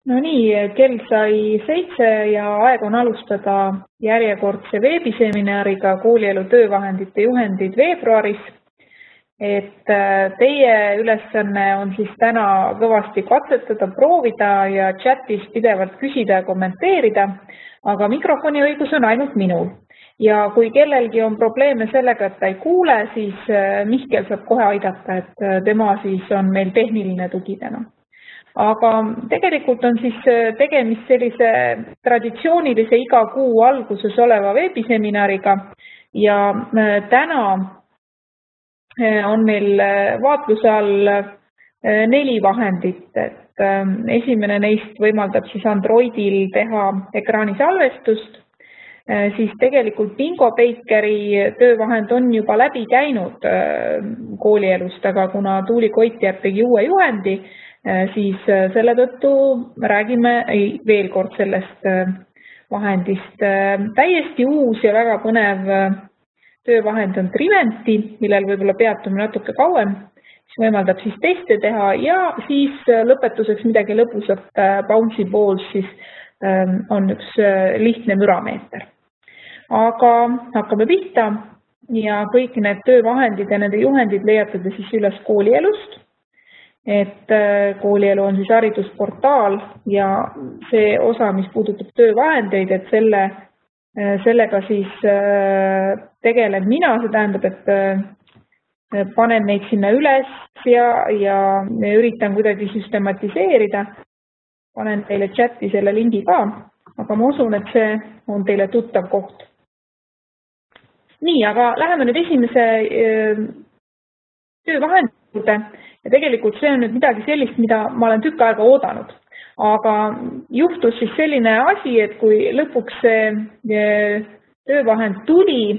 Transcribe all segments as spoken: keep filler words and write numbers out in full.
No nii, kell sai seitse ja aeg on alustada järjekordse veebiseminariga koolielu töövahendite juhendid veebruaris. Et teie ülesanne on siis täna kõvasti katsetada, proovida ja chatis pidevalt küsida ja kommenteerida, aga mikrofoni õigus on ainult minul. Ja kui kellelgi on probleeme sellega, et ta ei kuule, siis Mihkel saab kohe aidata, et tema siis on meil tehniline tugi täna. Aga tegelikult on siis tegemist sellise traditsioonilise iga kuu alguses oleva veebiseminariga ja täna on meil vaatluse all neli vahendit. Et esimene neist võimaldab siis Androidil teha ekraani salvestust, siis tegelikult Bingo Bakeri töövahend on juba läbi käinud koolielust, aga kuna Tuuli Koitjärv tegi uue juhendi, siis selle tõttu räägime veel kord sellest vahendist. Täiesti uus ja väga põnev töövahend on Triventi, millel võib-olla peatume natuke kauem, mis võimaldab siis teste teha ja siis lõpetuseks midagi lõbusat. Bouncy Balls siis on üks lihtne mürameeter. Aga hakkame pihta ja kõik need töövahendid ja nende juhendid leiate siis üles koolielust. Et koolielu on siis haridusportaal ja see osa, mis puudutab töövahendeid, et selle, sellega siis tegelen mina, see tähendab, et panen neid sinna üles ja, ja üritan kuidagi süstematiseerida. Panen teile chati selle lingi ka, aga ma usun, et see on teile tuttav koht. Nii, aga läheme nüüd esimese töövahendi juurde. Ja tegelikult see on nüüd midagi sellist, mida ma olen tükk aega oodanud. Aga juhtus siis selline asi, et kui lõpuks see töövahend tuli,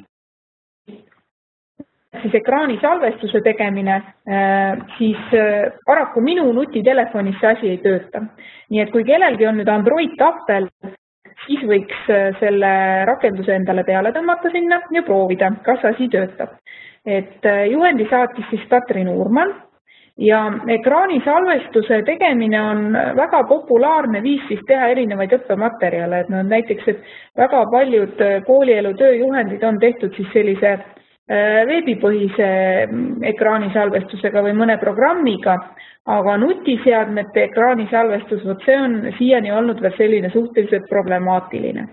siis ekraani salvestuse tegemine, siis paraku minu nutitelefonis see asi ei tööta. Nii et kui kellelgi on nüüd Android tahvel, siis võiks selle rakenduse endale peale tõmmata sinna ja proovida, kas asi töötab. Et juhendi saatis siis Katrin Uurman. Ja ekraani salvestuse tegemine on väga populaarne viis siis teha erinevaid õppematerjale. Et no, näiteks, et väga paljud koolielu tööjuhendid on tehtud siis sellise veebipõhise ekraani salvestusega või mõne programmiga, aga nutiseadmete ekraani salvestus, vot see on siiani olnud veel selline suhteliselt problemaatiline.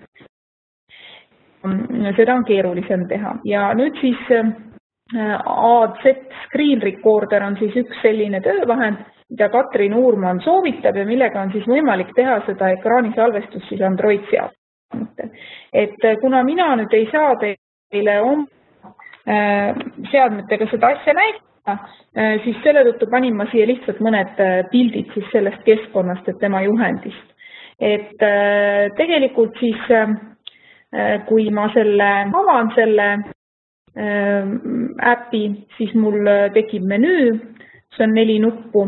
Seda on keerulisem teha. Ja nüüd siis A Z Screen Recorder on siis üks selline töövahend, mida Katrin Uurman soovitab ja millega on siis võimalik teha seda ekraani salvestust siis Android seadmetel. Et kuna mina nüüd ei saa teile oma seadmetega seda asja näidata, siis selle tõttu panin ma siia lihtsalt mõned pildid siis sellest keskkonnast, et tema juhendist. Et tegelikult siis, kui ma selle avan selle äpi, siis mul tekib menüü, see on neli nuppu.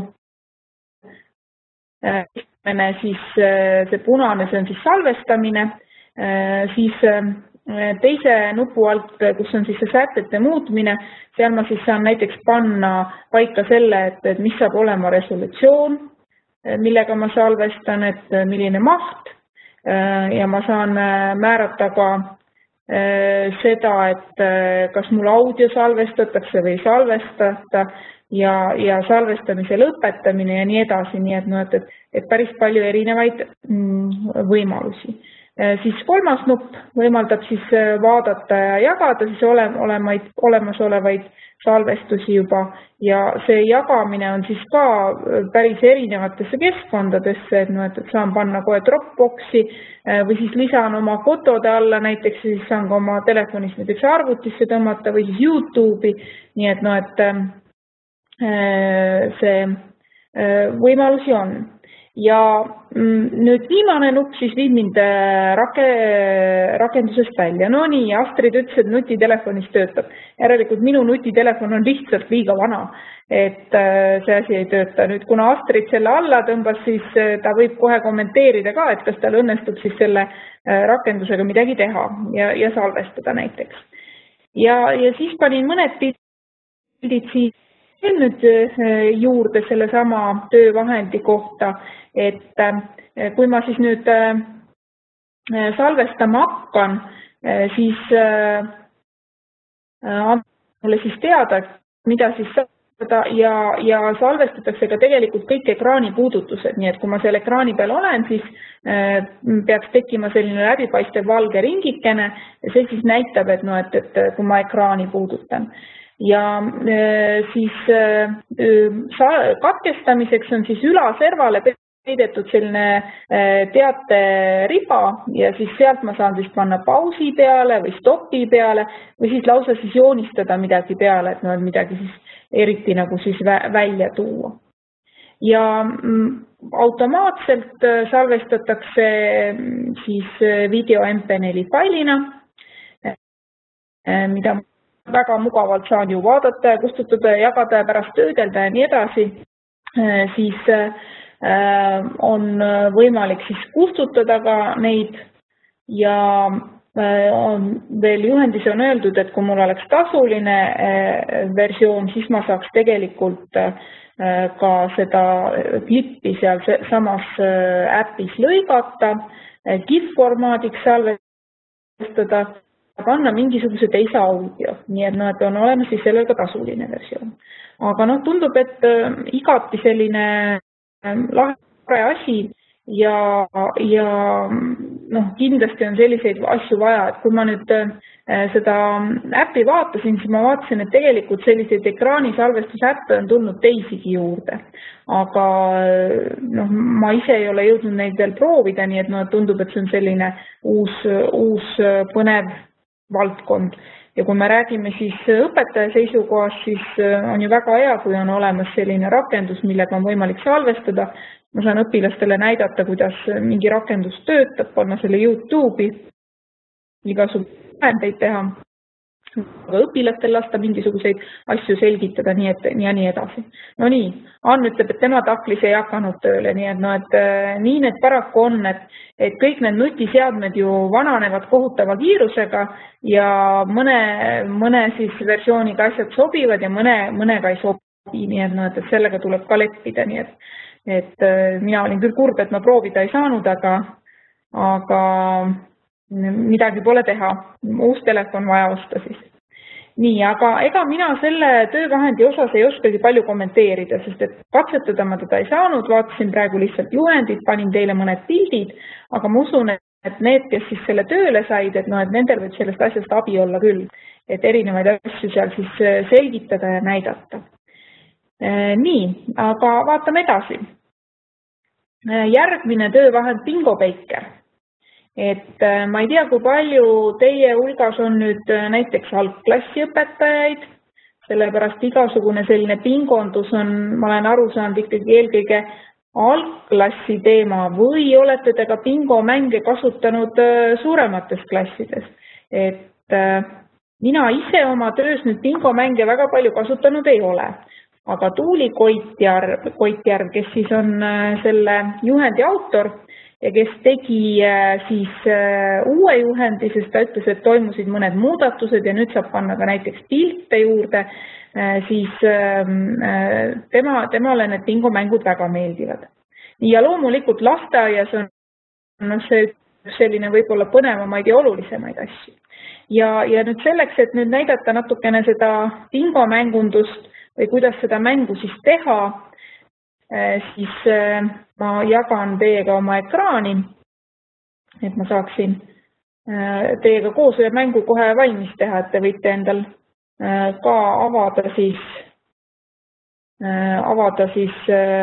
Siis see punane, see on siis salvestamine, siis teise nupu alt, kus on siis see sätete muutmine, seal ma siis saan näiteks panna paika selle, et, et mis saab olema resolutsioon, millega ma salvestan, et milline maht ja ma saan määrata ka seda, et kas mul audio salvestatakse või salvestada ja, ja salvestamise lõpetamine ja nii edasi, nii et, no, et, et päris palju erinevaid võimalusi. Siis kolmas nupp võimaldab siis vaadata ja jagada siis ole, olemaid, olemasolevaid salvestusi juba ja see jagamine on siis ka päris erinevatesse keskkondadesse, et, no, et saan panna kohe Dropboxi või siis lisan oma fotode alla näiteks, siis saan ka oma telefonist näiteks arvutisse tõmmata või siis YouTube'i, nii et, no, et see võimalusi on. Ja nüüd viimane nupp siis viib mind rake, rakendusest välja. No nii, Astrid ütles, et nutitelefonis töötab. Järelikult minu nutitelefon on lihtsalt liiga vana, et see asi ei tööta. Nüüd, kuna Astrid selle alla tõmbas, siis ta võib kohe kommenteerida ka, et kas tal õnnestub siis selle rakendusega midagi teha ja, ja salvestada näiteks. Ja, ja siis panin mõned pildid siis nüüd juurde selle sama töövahendi kohta, et kui ma siis nüüd salvestama hakkan, siis annan mulle siis teada, mida siis salvestada ja, ja salvestatakse ka tegelikult kõik ekraani puudutused, nii et kui ma seal ekraani peal olen, siis peaks tekkima selline läbipaistev valge ringikene ja see siis näitab, et, no, et, et kui ma ekraani puudutan. Ja siis katkestamiseks on siis ülaservale peidetud selline teateriba ja siis sealt ma saan siis panna pausi peale või stopi peale või siis lausa siis joonistada midagi peale, et no midagi siis eriti nagu siis välja tuua. Ja automaatselt salvestatakse siis video M P neli failina, mida väga mugavalt saan ju vaadata ja kustutada ja jagada ja pärast töödelda ja nii edasi, siis on võimalik siis kustutada ka neid ja on veel juhendis on öeldud, et kui mul oleks tasuline versioon, siis ma saaks tegelikult ka seda klippi seal samas äpis lõigata, GIF formaadiks salvestada, panna mingisuguse teise audio, nii et, no, et on olemas siis sellel ka tasuline versioon. Aga noh, tundub, et igati selline lahe asi ja, ja noh, kindlasti on selliseid asju vaja, et kui ma nüüd seda äppi vaatasin, siis ma vaatasin, et tegelikult selliseid ekraanisalvestusäppe on tulnud teisigi juurde. Aga noh, ma ise ei ole jõudnud neid veel proovida, nii et no, tundub, et see on selline uus, uus põnev valdkond. Ja kui me räägime siis õpetaja seisukohast, siis on ju väga hea, kui on olemas selline rakendus, millega on võimalik salvestada. Ma saan õpilastele näidata, kuidas mingi rakendus töötab, panna selle YouTube'i, igasuguseid vahendeid teha, õpilastel lasta mingisuguseid asju selgitada, nii et ja nii edasi. No nii, Ann ütleb, et tema taklis ei hakanud tööle, nii et, no, et nii need paraku on, et, et kõik need nutiseadmed ju vananevad kohutava kiirusega ja mõne, mõne siis versiooniga asjad sobivad ja mõne, mõnega ei sobi, nii et, no, et sellega tuleb ka leppida, nii et, et mina olin küll kurb, et ma proovida ei saanud, aga, aga midagi pole teha, uus telefon vaja osta siis. Nii, aga ega mina selle töövahendi osas ei oskagi palju kommenteerida, sest et katsetada ma teda ei saanud, vaatasin praegu lihtsalt juhendid, panin teile mõned pildid, aga ma usun, et need, kes siis selle tööle said, et, no, et nendel võib sellest asjast abi olla küll, et erinevaid asju seal siis selgitada ja näidata. Nii, aga vaatame edasi. Järgmine töövahend Bingo Baker. Et ma ei tea, kui palju teie hulgas on nüüd näiteks algklassi õpetajaid, sellepärast igasugune selline pingondus on, ma olen aru saanud ikkagi eelkõige algklassi teema või olete te ka bingomänge kasutanud suuremates klassides. Et mina ise oma töös nüüd bingomänge väga palju kasutanud ei ole, aga Tuuli Koitjärv, Koitjärv, kes siis on selle juhendi autor, ja kes tegi siis uue juhendi, sest ta ütles, et toimusid mõned muudatused ja nüüd saab panna ka näiteks pilte juurde, siis tema, temale need bingomängud väga meeldivad. Ja loomulikult lasteaias on no, see selline võib-olla põnevamaid ja olulisemaid asju. Ja, ja nüüd selleks, et nüüd näidata natukene seda bingomängundust või kuidas seda mängu siis teha, siis ma jagan teiega oma ekraani, et ma saaksin teiega koos ühe mängu kohe valmis teha, et te võite endal ka avada siis, avada siis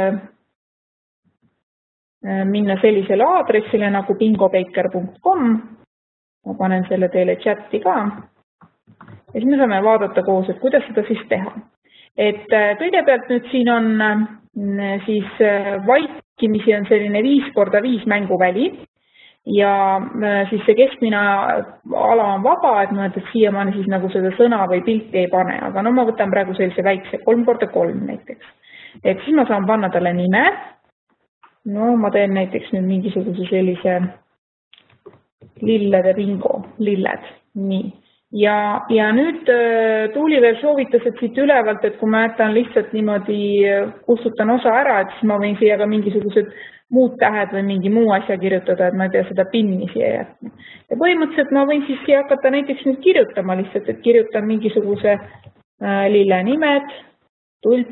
minna sellisele aadressile nagu bingobaker punkt com. Ma panen selle teile chati ka. Ja siis me saame vaadata koos, et kuidas seda siis teha. Et kõigepealt nüüd siin on siis vaikimisi on selline viis korda viis mänguväli ja siis see keskmine ala on vaba, et ma ütlen, et siiamaani siis nagu seda sõna või pilti ei pane, aga no ma võtan praegu sellise väikse kolm korda kolm näiteks. Et siis ma saan panna talle nime. No ma teen näiteks nüüd mingisuguse sellise lillede bingo, lilled, nii. ja, ja nüüd Tuuli veel soovitas, et siit ülevalt, et kui ma jätan lihtsalt niimoodi, kustutan osa ära, et siis ma võin siia ka mingisugused muud tähed või mingi muu asja kirjutada, et ma ei pea seda pinni siia jätma. Ja põhimõtteliselt ma võin siis siia hakata näiteks nüüd kirjutama lihtsalt, et kirjutan mingisuguse äh, lille nimed, tulp,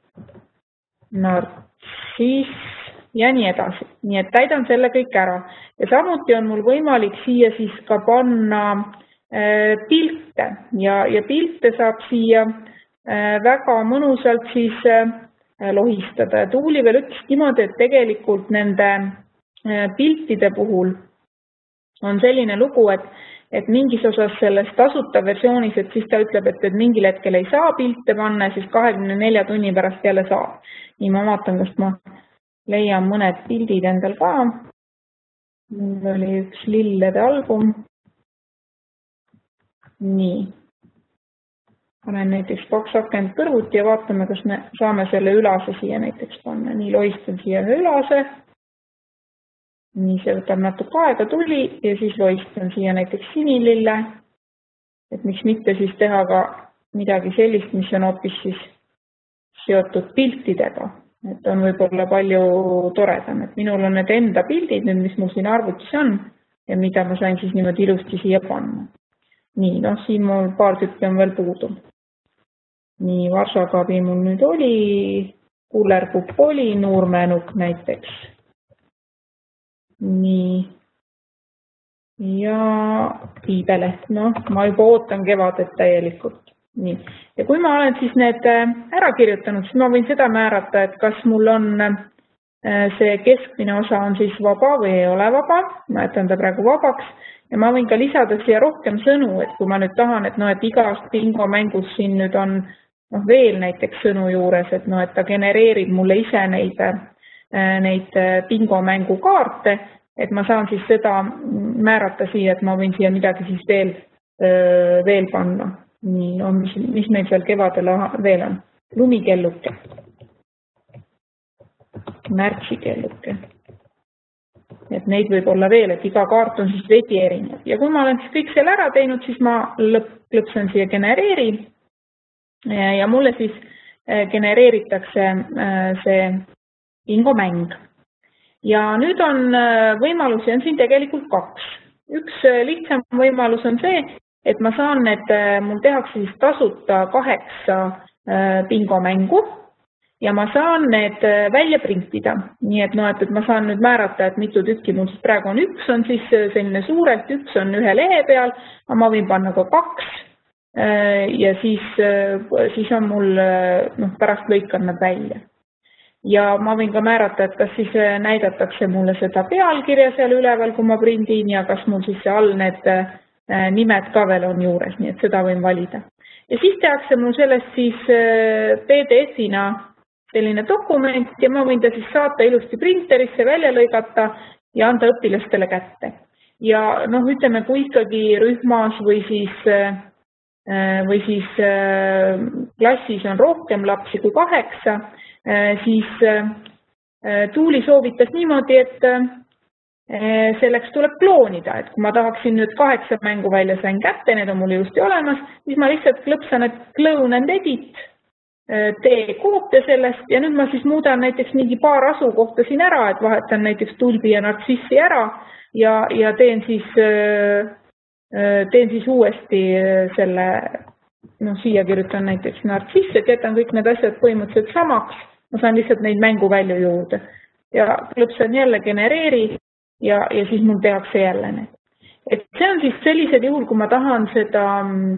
nartsiss ja nii edasi. Nii et täidan selle kõik ära. Ja samuti on mul võimalik siia siis ka panna äh, pilte ja, ja pilte saab siia äh, väga mõnusalt siis äh, lohistada. Ja Tuuli veel ütles niimoodi, et tegelikult nende piltide puhul on selline lugu, et, et mingis osas selles tasuta versioonis, et siis ta ütleb, et, et mingil hetkel ei saa pilte panna, siis kahekümne nelja tunni pärast jälle saab. Nii ma vaatan, kas ma leian mõned pildid endal ka. Mul oli üks lillede album. Nii. Panen näiteks kaks akent kõrvuti ja vaatame, kas me saame selle ülase siia näiteks panna. Nii lohistan siia ühe ülase. Nii see võtab natuke aega tuli ja siis lohistan siia näiteks sinilille. Et miks mitte siis teha ka midagi sellist, mis on hoopis siis seotud piltidega. Et on võib-olla palju toredam. Et minul on need enda pildid, need, mis mul siin arvutis on ja mida ma sain siis niimoodi ilusti siia panna. Nii, noh, siin mul paar tükki on veel puudu. Nii, Varsakaabi mul nüüd oli, Kullerkupp oli, Nuurmeenukk näiteks. Nii. Ja Piibeleht, noh, ma juba ootan kevadet täielikult. Nii. Ja kui ma olen siis need ära kirjutanud, siis ma võin seda määrata, et kas mul on see keskmine osa on siis vaba või ei ole vaba. Ma jätan ta praegu vabaks. Ja ma võin ka lisada siia rohkem sõnu, et kui ma nüüd tahan, et, no, et igast bingo mängus siin nüüd on no, veel näiteks sõnu juures, et, no, et ta genereerib mulle ise neid, neid bingo mängu kaarte, et ma saan siis seda määrata siia, et ma võin siia midagi siis veel, veel panna. Nii, no, mis, mis meil seal kevadel veel on? Lumikelluke, märtsikelluke. Et neid võib olla veel, et iga kaart on siis veidi erinev. Ja kui ma olen siis kõik selle ära teinud, siis ma lõpp, lõpsen siia genereeri ja mulle siis genereeritakse see bingo mäng. Ja nüüd on võimalusi, on siin tegelikult kaks. Üks lihtsam võimalus on see, et ma saan, et mul tehakse siis tasuta kaheksa bingo mängu. Ja ma saan need välja printida. Nii et, no, et, et ma saan nüüd määrata, et mitu tükki mul siis praegu on. Üks on siis selline suurelt, üks on ühe lehe peal, aga ma võin panna ka kaks. Ja siis, siis on mul, noh, pärast lõikan nad välja. Ja ma võin ka määrata, et kas siis näidatakse mulle seda pealkirja seal üleval, kui ma prindin ja kas mul siis all need nimed ka veel on juures, nii et seda võin valida. Ja siis tehakse mul sellest siis P D F-ina selline dokument ja ma võin ta siis saata ilusti printerisse, välja lõigata ja anda õpilastele kätte. Ja noh, ütleme, kui ikkagi rühmas või siis, või siis klassis on rohkem lapsi kui kaheksa, siis Tuuli soovitas niimoodi, et selleks tuleb kloonida, et kui ma tahaksin nüüd kaheksa mängu välja sain kätte, need on mul ilusti olemas, siis ma lihtsalt klõpsan, et clone and edit, tee koopia sellest ja nüüd ma siis muudan näiteks mingi paar asukohta siin ära, et vahetan näiteks tulbi ja nartsissi ära ja, ja teen, siis, teen siis uuesti selle, noh, siia kirjutan näiteks nartsiss, et jätan kõik need asjad põhimõtteliselt samaks, ma saan lihtsalt neid mängu välja juurde ja klõpsan jälle genereeri ja, ja siis mul tehakse jälle need. Et see on siis sellised juhul, kui ma tahan seda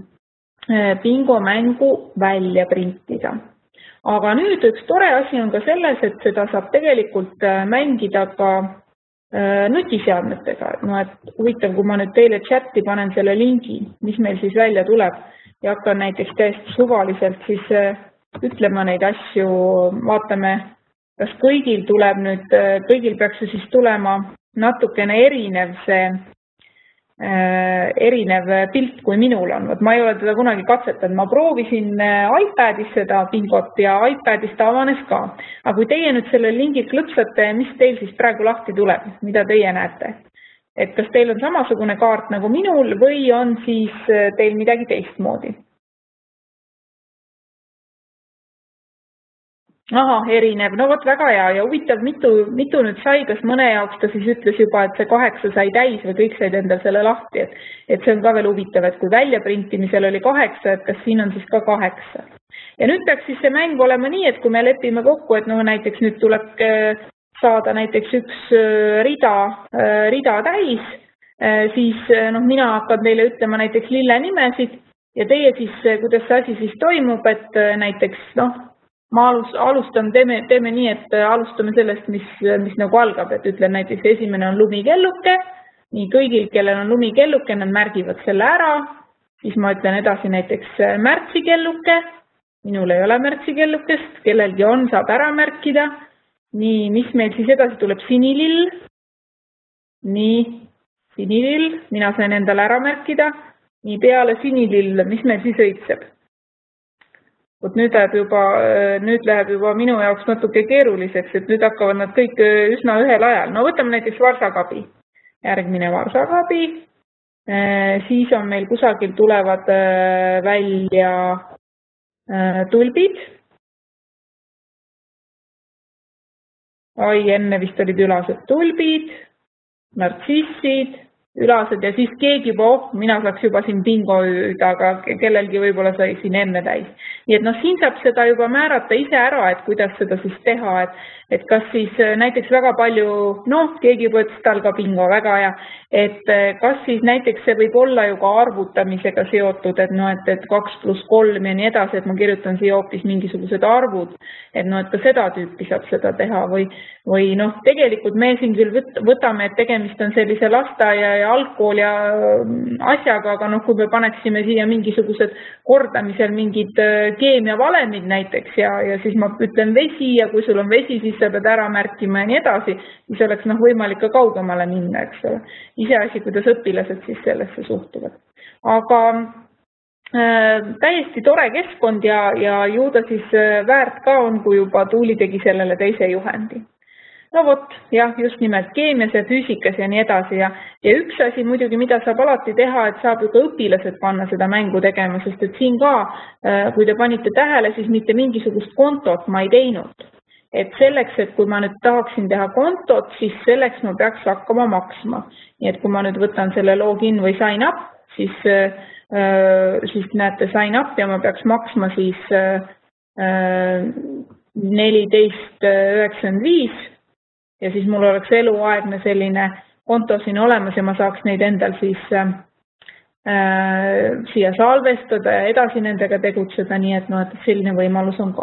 bingo mängu välja printida. Aga nüüd üks tore asi on ka selles, et seda saab tegelikult mängida ka nutiseadmetega. No, et huvitav, kui ma nüüd teile chati panen selle lingi, mis meil siis välja tuleb ja hakkan näiteks täiesti suvaliselt siis ütlema neid asju, vaatame, kas kõigil tuleb nüüd, kõigil peaks siis tulema natukene erinev see erinev pilt, kui minul on. Ma ei ole teda kunagi katsetanud. Ma proovisin iPadis seda bingot ja iPadis ta avanes ka. Aga kui teie nüüd selle lingi klõpsate, mis teil siis praegu lahti tuleb, mida teie näete? et kas teil on samasugune kaart nagu minul või on siis teil midagi teistmoodi? Aha, erinev. No vot väga hea ja huvitav, mitu, mitu nüüd sai, kas mõne jaoks ta siis ütles juba, et see kaheksa sai täis või kõik said endal selle lahti, et, et see on ka veel huvitav, et kui väljaprintimisel oli kaheksa, et kas siin on siis ka kaheksa. Ja nüüd peaks siis see mäng olema nii, et kui me lepime kokku, et no näiteks nüüd tuleb saada näiteks üks rida, rida täis, siis noh, mina hakkan teile ütlema näiteks lille nimesid ja teie siis, kuidas see asi siis toimub, et näiteks noh, ma alustan, teeme, teeme nii, et alustame sellest, mis, mis nagu algab, et ütlen näiteks esimene on lumikelluke, nii kõigil, kellel on lumikelluke, nad märgivad selle ära, siis ma ütlen edasi näiteks märtsikelluke, minul ei ole märtsikellukest, kellelgi on, saab ära märkida, nii, mis meil siis edasi tuleb, sinilill, nii, sinilill, mina sain endale ära märkida, nii peale sinilill, mis meil siis õitseb? Vot nüüd läheb juba, nüüd läheb juba minu jaoks natuke keeruliseks, et nüüd hakkavad nad kõik üsna ühel ajal. No võtame näiteks varsakabi. Järgmine varsakabi. Siis on meil kusagil tulevad välja tulbid. Oi, enne vist olid ülased tulbid, nartsissid, ülased ja siis keegi juba, oh, mina saaks juba siin bingo hüüda, aga kellelgi võib-olla sai siin enne täis. Nii et noh, siin saab seda juba määrata ise ära, et kuidas seda siis teha, et, et kas siis näiteks väga palju, noh, keegi juba ütles tal ka bingo, väga hea, et kas siis näiteks see võib olla ju ka arvutamisega seotud, et noh, et, et kaks pluss kolm ja nii edasi, et ma kirjutan siia hoopis mingisugused arvud, et noh, et ka seda tüüpi saab seda teha või, või noh, tegelikult me siin küll võtame, et tegemist on sellise lasteaia ja algkool ja asjaga, aga noh, kui me paneksime siia mingisugused kordamisel mingid keemiavalemid näiteks ja, ja siis ma ütlen vesi ja kui sul on vesi, siis sa pead ära märkima ja nii edasi, siis oleks noh võimalik ka kaugemale minna, eks ole. Iseasi, kuidas õpilased siis sellesse suhtuvad. Aga äh, täiesti tore keskkond ja, ja ju ta siis väärt ka on, kui juba Tuuli tegi sellele teise juhendi. No vot, jah, just nimelt keemias ja füüsikas ja nii edasi ja, ja üks asi muidugi, mida saab alati teha, et saab ju ka õpilased panna seda mängu tegema, sest et siin ka, kui te panite tähele, siis mitte mingisugust kontot ma ei teinud. Et selleks, et kui ma nüüd tahaksin teha kontot, siis selleks ma peaks hakkama maksma. Nii et kui ma nüüd võtan selle login või sign up, siis, siis näete sign up ja ma peaks maksma siis neliteist üheksakümmend viis ja siis mul oleks eluaegne selline konto siin olemas ja ma saaks neid endal siis äh, siia salvestada ja edasi nendega tegutseda, nii et, no, et selline võimalus on ka.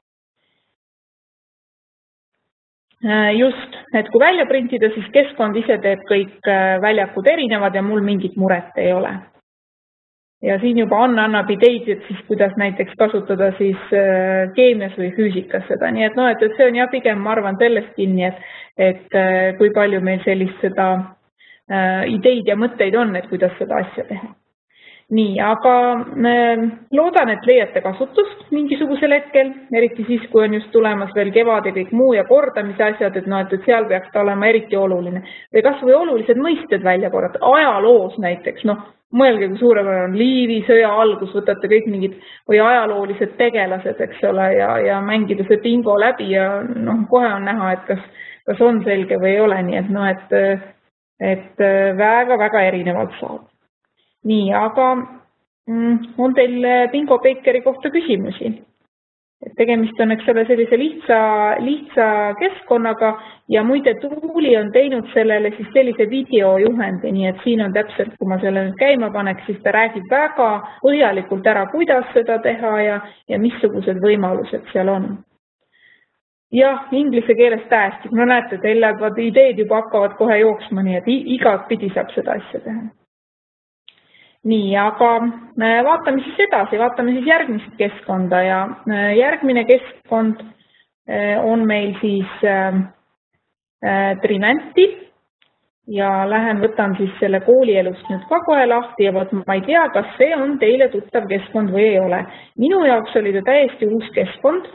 Äh, just, et kui välja printida, siis keskkond ise teeb kõik väljakud erinevad ja mul mingit muret ei ole. Ja siin juba Anna annab ideid, et siis kuidas näiteks kasutada siis keemias või füüsikas seda. Nii et, no, et see on jah pigem, ma arvan, sellest kinni, et, et kui palju meil sellist seda ideid ja mõtteid on, et kuidas seda asja teha. Nii, aga loodan, et leiate kasutust mingisugusel hetkel, eriti siis, kui on just tulemas veel kevad ja kõik muu ja kordamise asjad, et, no, et seal peaks ta olema eriti oluline. Või kas või olulised mõisted välja korrata, ajaloos näiteks, noh, mõelge, kui suurepärane on Liivi sõja algus, võtate kõik mingid või ajaloolised tegelased, eks ole, ja, ja mängida see bingo läbi ja noh, kohe on näha, et kas, kas on selge või ei ole, nii et, no, et, et väga-väga erinevalt saab. Nii, aga on teil Bingo Bakeri kohta küsimusi? Et tegemist on, eks ole, sellise lihtsa, lihtsa keskkonnaga ja muide Tuuli on teinud sellele siis sellise videojuhendi, nii et siin on täpselt, kui ma selle nüüd käima paneks, siis ta räägib väga põhjalikult ära, kuidas seda teha ja, ja missugused võimalused seal on. Jah, inglise keeles täiesti, no näete, teil lähevad ideed juba hakkavad kohe jooksma, nii et igat pidi saab seda asja teha. Nii, aga vaatame siis edasi, vaatame siis järgmist keskkonda ja järgmine keskkond on meil siis Trimenti ja lähen võtan siis selle koolielust nüüd ka kohe lahti ja võt, ma ei tea, kas see on teile tuttav keskkond või ei ole. Minu jaoks oli ta täiesti uus keskkond,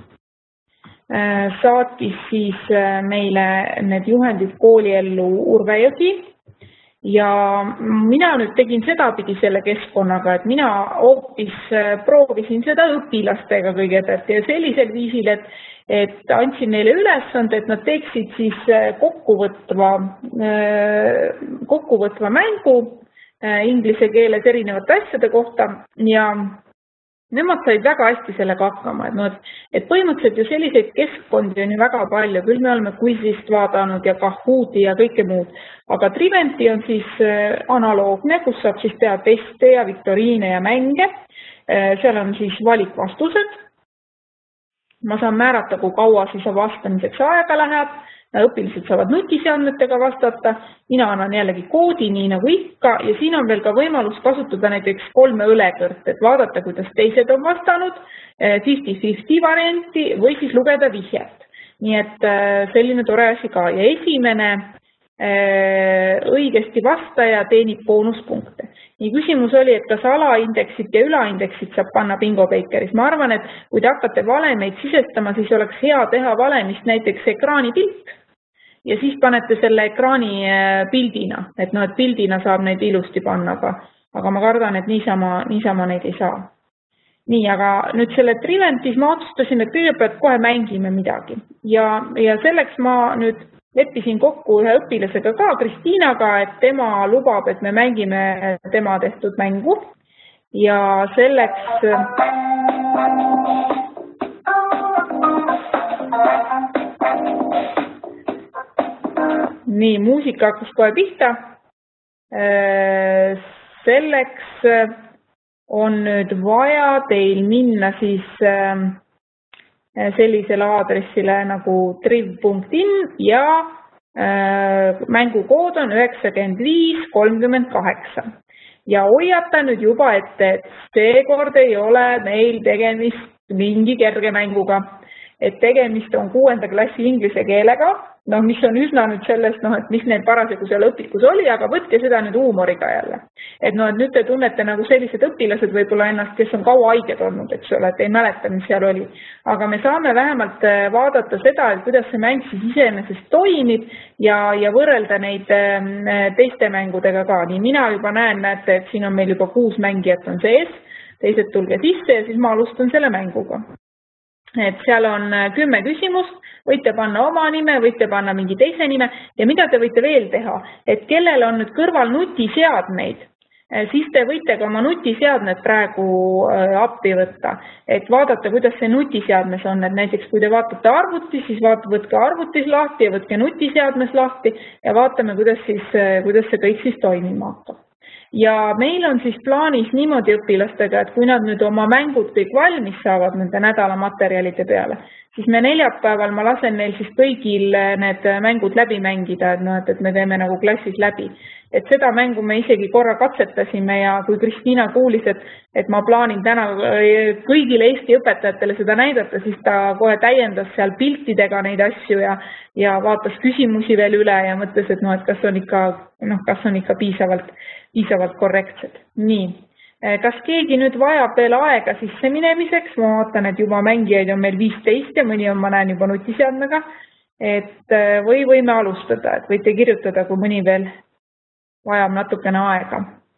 saatis siis meile need juhendid kooliellu Urve Jõgi. ja mina nüüd tegin sedapidi selle keskkonnaga, et mina hoopis proovisin seda õpilastega kõigepealt ja sellisel viisil, et, et andsin neile ülesande, et nad teeksid siis kokkuvõtva, kokkuvõtva mängu inglise keeles erinevate asjade kohta ja nemad said väga hästi sellega hakkama, et, no, et, et põhimõtteliselt ju selliseid keskkondi on ju väga palju, küll me oleme Quizist vaadanud ja Kahooti ja kõike muud, aga Triventi on siis analoogne, kus saab siis teha teste ja viktoriine ja mänge, seal on siis valikvastused, ma saan määrata, kui kaua siis vastamiseks aega läheb, õpilased saavad nutiseadmetega vastata, mina annan jällegi koodi, nii nagu ikka, ja siin on veel ka võimalus kasutada näiteks kolme õlekõrt, et vaadata, kuidas teised on vastanud, viiskümmend viiskümmend varianti või siis lugeda vihjet. Nii et selline tore asi ka. Ja esimene õigesti vastaja teenib boonuspunkte. Nii küsimus oli, et kas alaindeksit ja ülaindeksit saab panna Bingo Bakeris. Ma arvan, et kui te hakkate valemeid sisestama, siis oleks hea teha valemist näiteks ekraanipilt. Ja siis panete selle ekraani pildina, et no, et pildina saab neid ilusti panna, aga, aga ma kardan, et niisama, niisama neid ei saa. Nii, aga nüüd selle Triventis ma otsustasin, et kõigepealt kohe mängime midagi. Ja, ja selleks ma nüüd leppisin kokku ühe õpilasega ka, Kristiinaga, et tema lubab, et me mängime tema tehtud mängu. Ja selleks... Nii, muusika hakkas kohe pihta. Selleks on nüüd vaja teil minna siis sellisele aadressile nagu triv punkt in ja mängukood on üheksakümmend viis kolmkümmend kaheksa. Ja hoiata nüüd juba ette, et seekord ei ole meil tegemist mingi kerge mänguga. Et tegemist on kuuenda klassi inglise keelega, no, mis on üsna nüüd sellest, no, et mis neil parasjagu seal õpikus oli, aga võtke seda nüüd huumoriga jälle. Et, no, et nüüd te tunnete nagu sellised õpilased võib-olla ennast, kes on kaua haiged olnud, eks ole, et ei mäleta, mis seal oli. Aga me saame vähemalt vaadata seda, et kuidas see mäng siis iseenesest toimib ja, ja võrrelda neid teiste mängudega ka. Nii mina juba näen, näete, et siin on meil juba kuus mängijat on sees, teised tulge sisse ja siis ma alustan selle mänguga. Et seal on kümme küsimust, võite panna oma nime, võite panna mingi teise nime ja mida te võite veel teha, et kellel on nüüd kõrval nutiseadmeid, siis te võite ka oma nutiseadmed praegu appi võtta, et vaadata, kuidas see nutiseadmes on, et näiteks kui te vaatate arvutis, siis vaat, võtke arvutis lahti ja võtke nutiseadmes lahti ja vaatame, kuidas, siis, kuidas see kõik siis toimima hakkab. Ja meil on siis plaanis niimoodi õpilastega, et kui nad nüüd oma mängud kõik valmis saavad nende nädala materjalide peale, siis me neljapäeval ma lasen neil siis kõigil need mängud läbi mängida, et, no, et, et me teeme nagu klassis läbi. Et seda mängu me isegi korra katsetasime ja kui Kristiina kuulis, et, et ma plaanin täna kõigile Eesti õpetajatele seda näidata, siis ta kohe täiendas seal piltidega neid asju ja, ja vaatas küsimusi veel üle ja mõtles, et, no, et kas on ikka, noh, kas on ikka piisavalt, piisavalt korrektsed. Nii, kas keegi nüüd vajab veel aega sisse minemiseks? Ma vaatan, et juba mängijaid on meil viisteist ja mõni on, ma näen juba nutiseadmega, et või võime alustada, et võite kirjutada, kui mõni veel vajab natukene aega.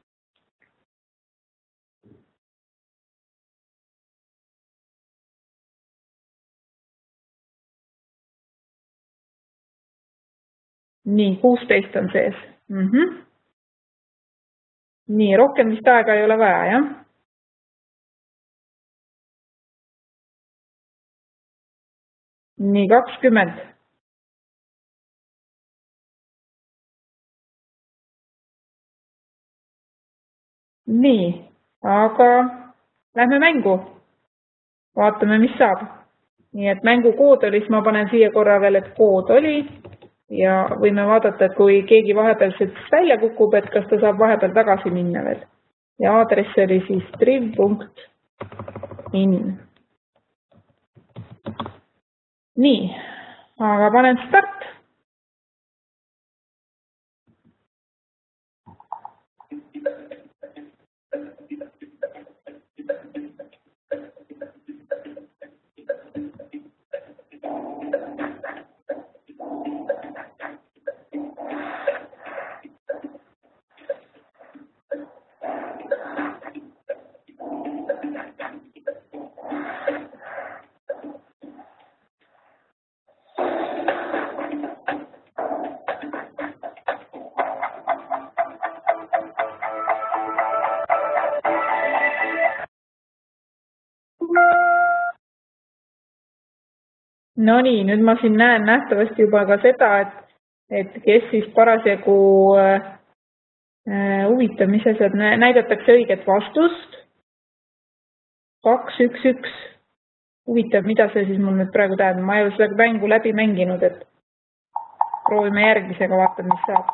Nii, kuusteist on sees. Mm-hmm. Nii, rohkem vist aega ei ole vaja, jah? Nii, kakskümmend. Nii, aga lähme mängu. Vaatame, mis saab. Nii, et mängu kood oli, siis ma panen siia korra veel, et kood oli. Ja võime vaadata, et kui keegi vahepealselt välja kukub, et kas ta saab vahepeal tagasi minna veel. Ja aadress oli siis triv punkt in. Nii, aga panen start. No nii, nüüd ma siin näen nähtavasti juba ka seda, et, et kes siis parasjagu äh, huvitav, mis asjad näidatakse õiget vastust. kaks, üks, üks. Huvitav, mida see siis mul nüüd praegu tähendab. Ma ei ole seda mängu läbi mänginud, et proovime järgmisega vaatama, mis saab.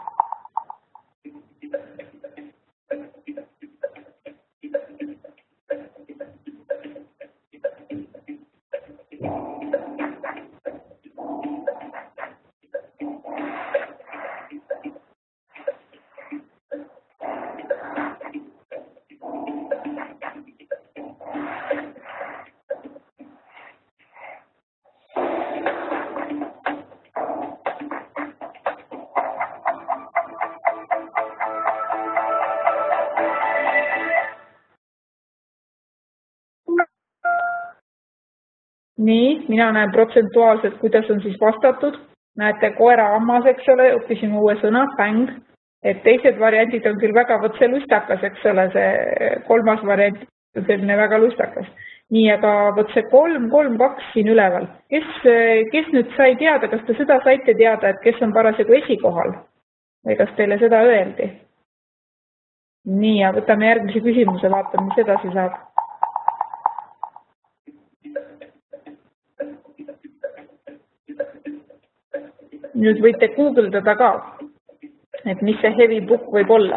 Nii, mina näen protsentuaalselt, kuidas on siis vastatud. Näete, koera ammas, eks ole, õppisime uue sõna, bäng. Et teised variandid on küll väga võt see lustakas, eks ole, see kolmas variant on selline väga lustakas. Nii, aga võt see kolm, kolm, kaks siin üleval. Kes, kes nüüd sai teada, kas te seda saite teada, et kes on parasjagu esikohal? Või kas teile seda öeldi? Nii, ja võtame järgmise küsimuse, vaatame, mis edasi saab. Nüüd võite googeldada ka, et mis see heavy book võib olla.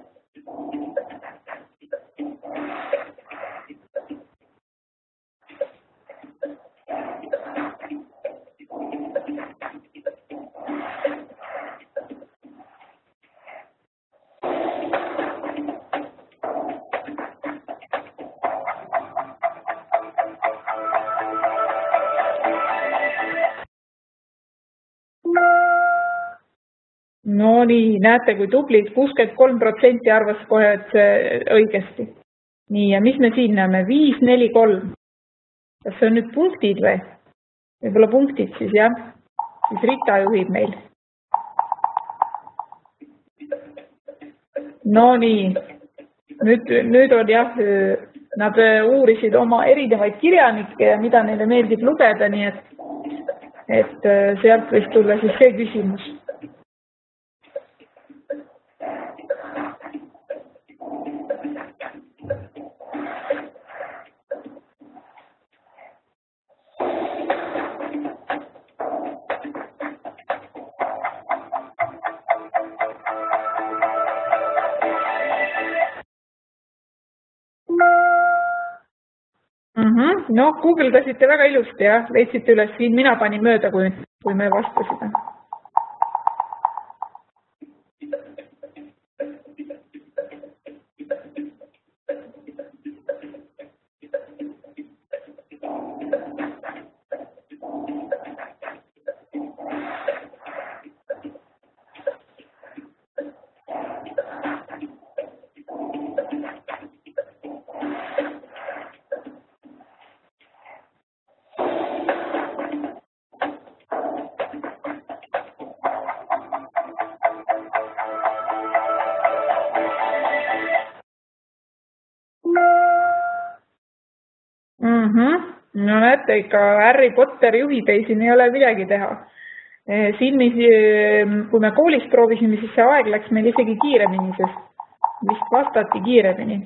No nii, näete, kui tublid, kuuskümmend kolm protsenti arvas kohe, et see õigesti. Nii, ja mis me siin näeme? viis, neli, kolm. Kas see on nüüd punktid või? Võib-olla punktid siis, jah? Siis Rita juhib meil. No nii, nüüd, nüüd on jah, nad uurisid oma erinevaid kirjanikke ja mida neile meeldib lugeda, nii et, et sealt võis tulla siis see küsimus. No, googeldasite väga ilusti, jah, leidsite üles siin, mina panin mööda, kui, kui me vastasime. No näete, ikka Harry Potter juhib, ei siin ei ole midagi teha. Siin, kui me koolis proovisime, siis see aeg läks meil isegi kiiremini, sest vist vastati kiiremini.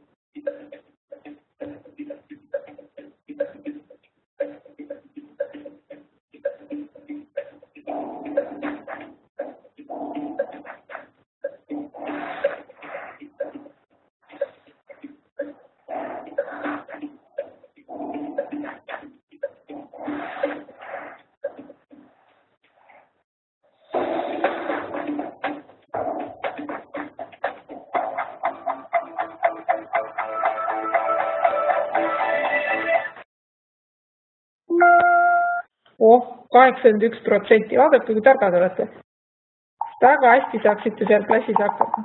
Oh, kaheksakümmend üks protsenti. Vaadake, kui targad olete. Väga hästi saaksite seal klassis hakkama.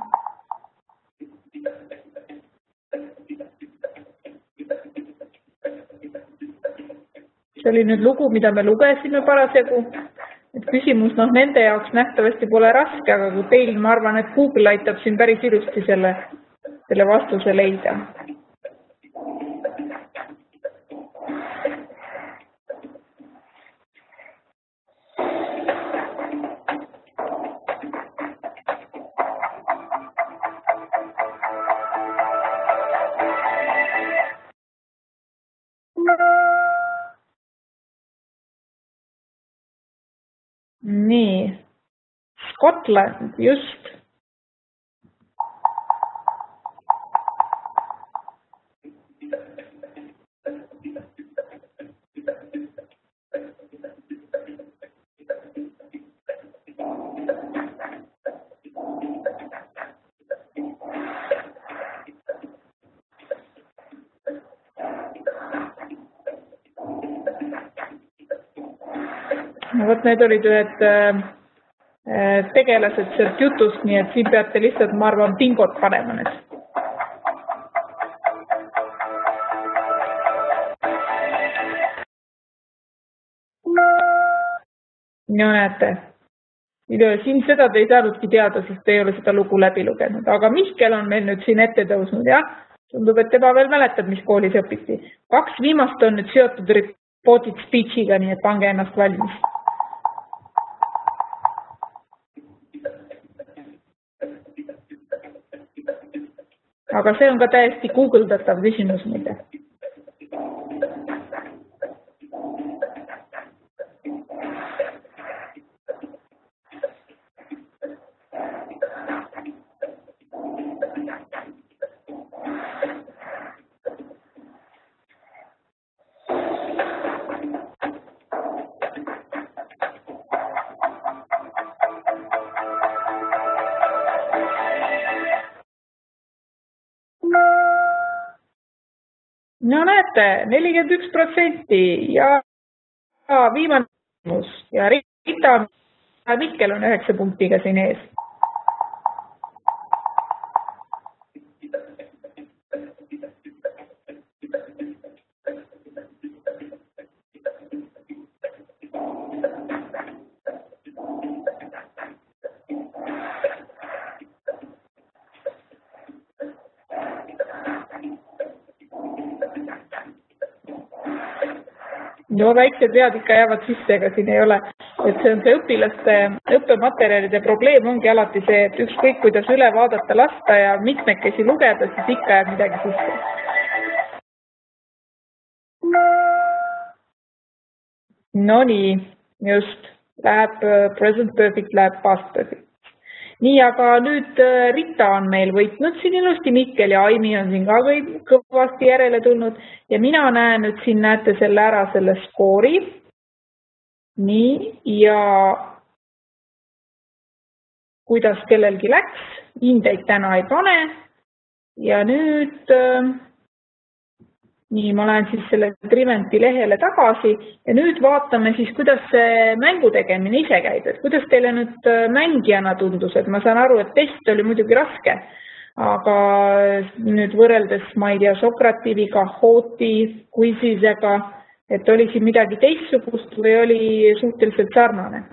See oli nüüd lugu, mida me lugesime parasjagu. Et küsimus, noh, nende jaoks nähtavasti pole raske, aga kui teil, ma arvan, et Google aitab siin päris ilusti selle, selle vastuse leida. Scotland, just. Vot need olid ühed tegelased sealt jutust, nii et siin peate lihtsalt, ma arvan, pingot panema nüüd. No näete, siin seda te ei saanudki teada, sest te ei ole seda lugu läbi lugenud, aga Mihkel on meil nüüd siin ette tõusnud, jah? Tundub, et tema veel mäletab, mis koolis õpiti. Kaks viimast on nüüd seotud reported speechiga, nii et pange ennast valmis. Aga see on ka täiesti googeldatav küsimus muide. No näete, nelikümmend üks protsenti ja viimane küsimus ja Rita Mikkel on üheksa punktiga siin ees. No väiksed vead ikka jäävad sisse, ega siin ei ole, et see on see õpilaste õppematerjalide probleem ongi alati see, et ükskõik kuidas üle vaadata lasta ja mitmekesi lugeda, siis ikka jääb midagi sisse. No nii, just, läheb present perfect, läheb past perfect. Nii, aga nüüd Rita on meil võitnud siin ilusti, Mikkel ja Aimi on siin ka kõvasti järele tulnud ja mina näen nüüd siin, näete selle ära, selle skoori. Nii, ja kuidas kellelgi läks, hindeid täna ei pane ja nüüd, nii, ma lähen siis selle Triventi lehele tagasi ja nüüd vaatame siis, kuidas see mängu tegemine ise käib, et kuidas teile nüüd mängijana tundus, et ma saan aru, et test oli muidugi raske, aga nüüd võrreldes, ma ei tea, Sokrativiga, Hoti, Quizisega, et oli siin midagi teistsugust või oli suhteliselt sarnane.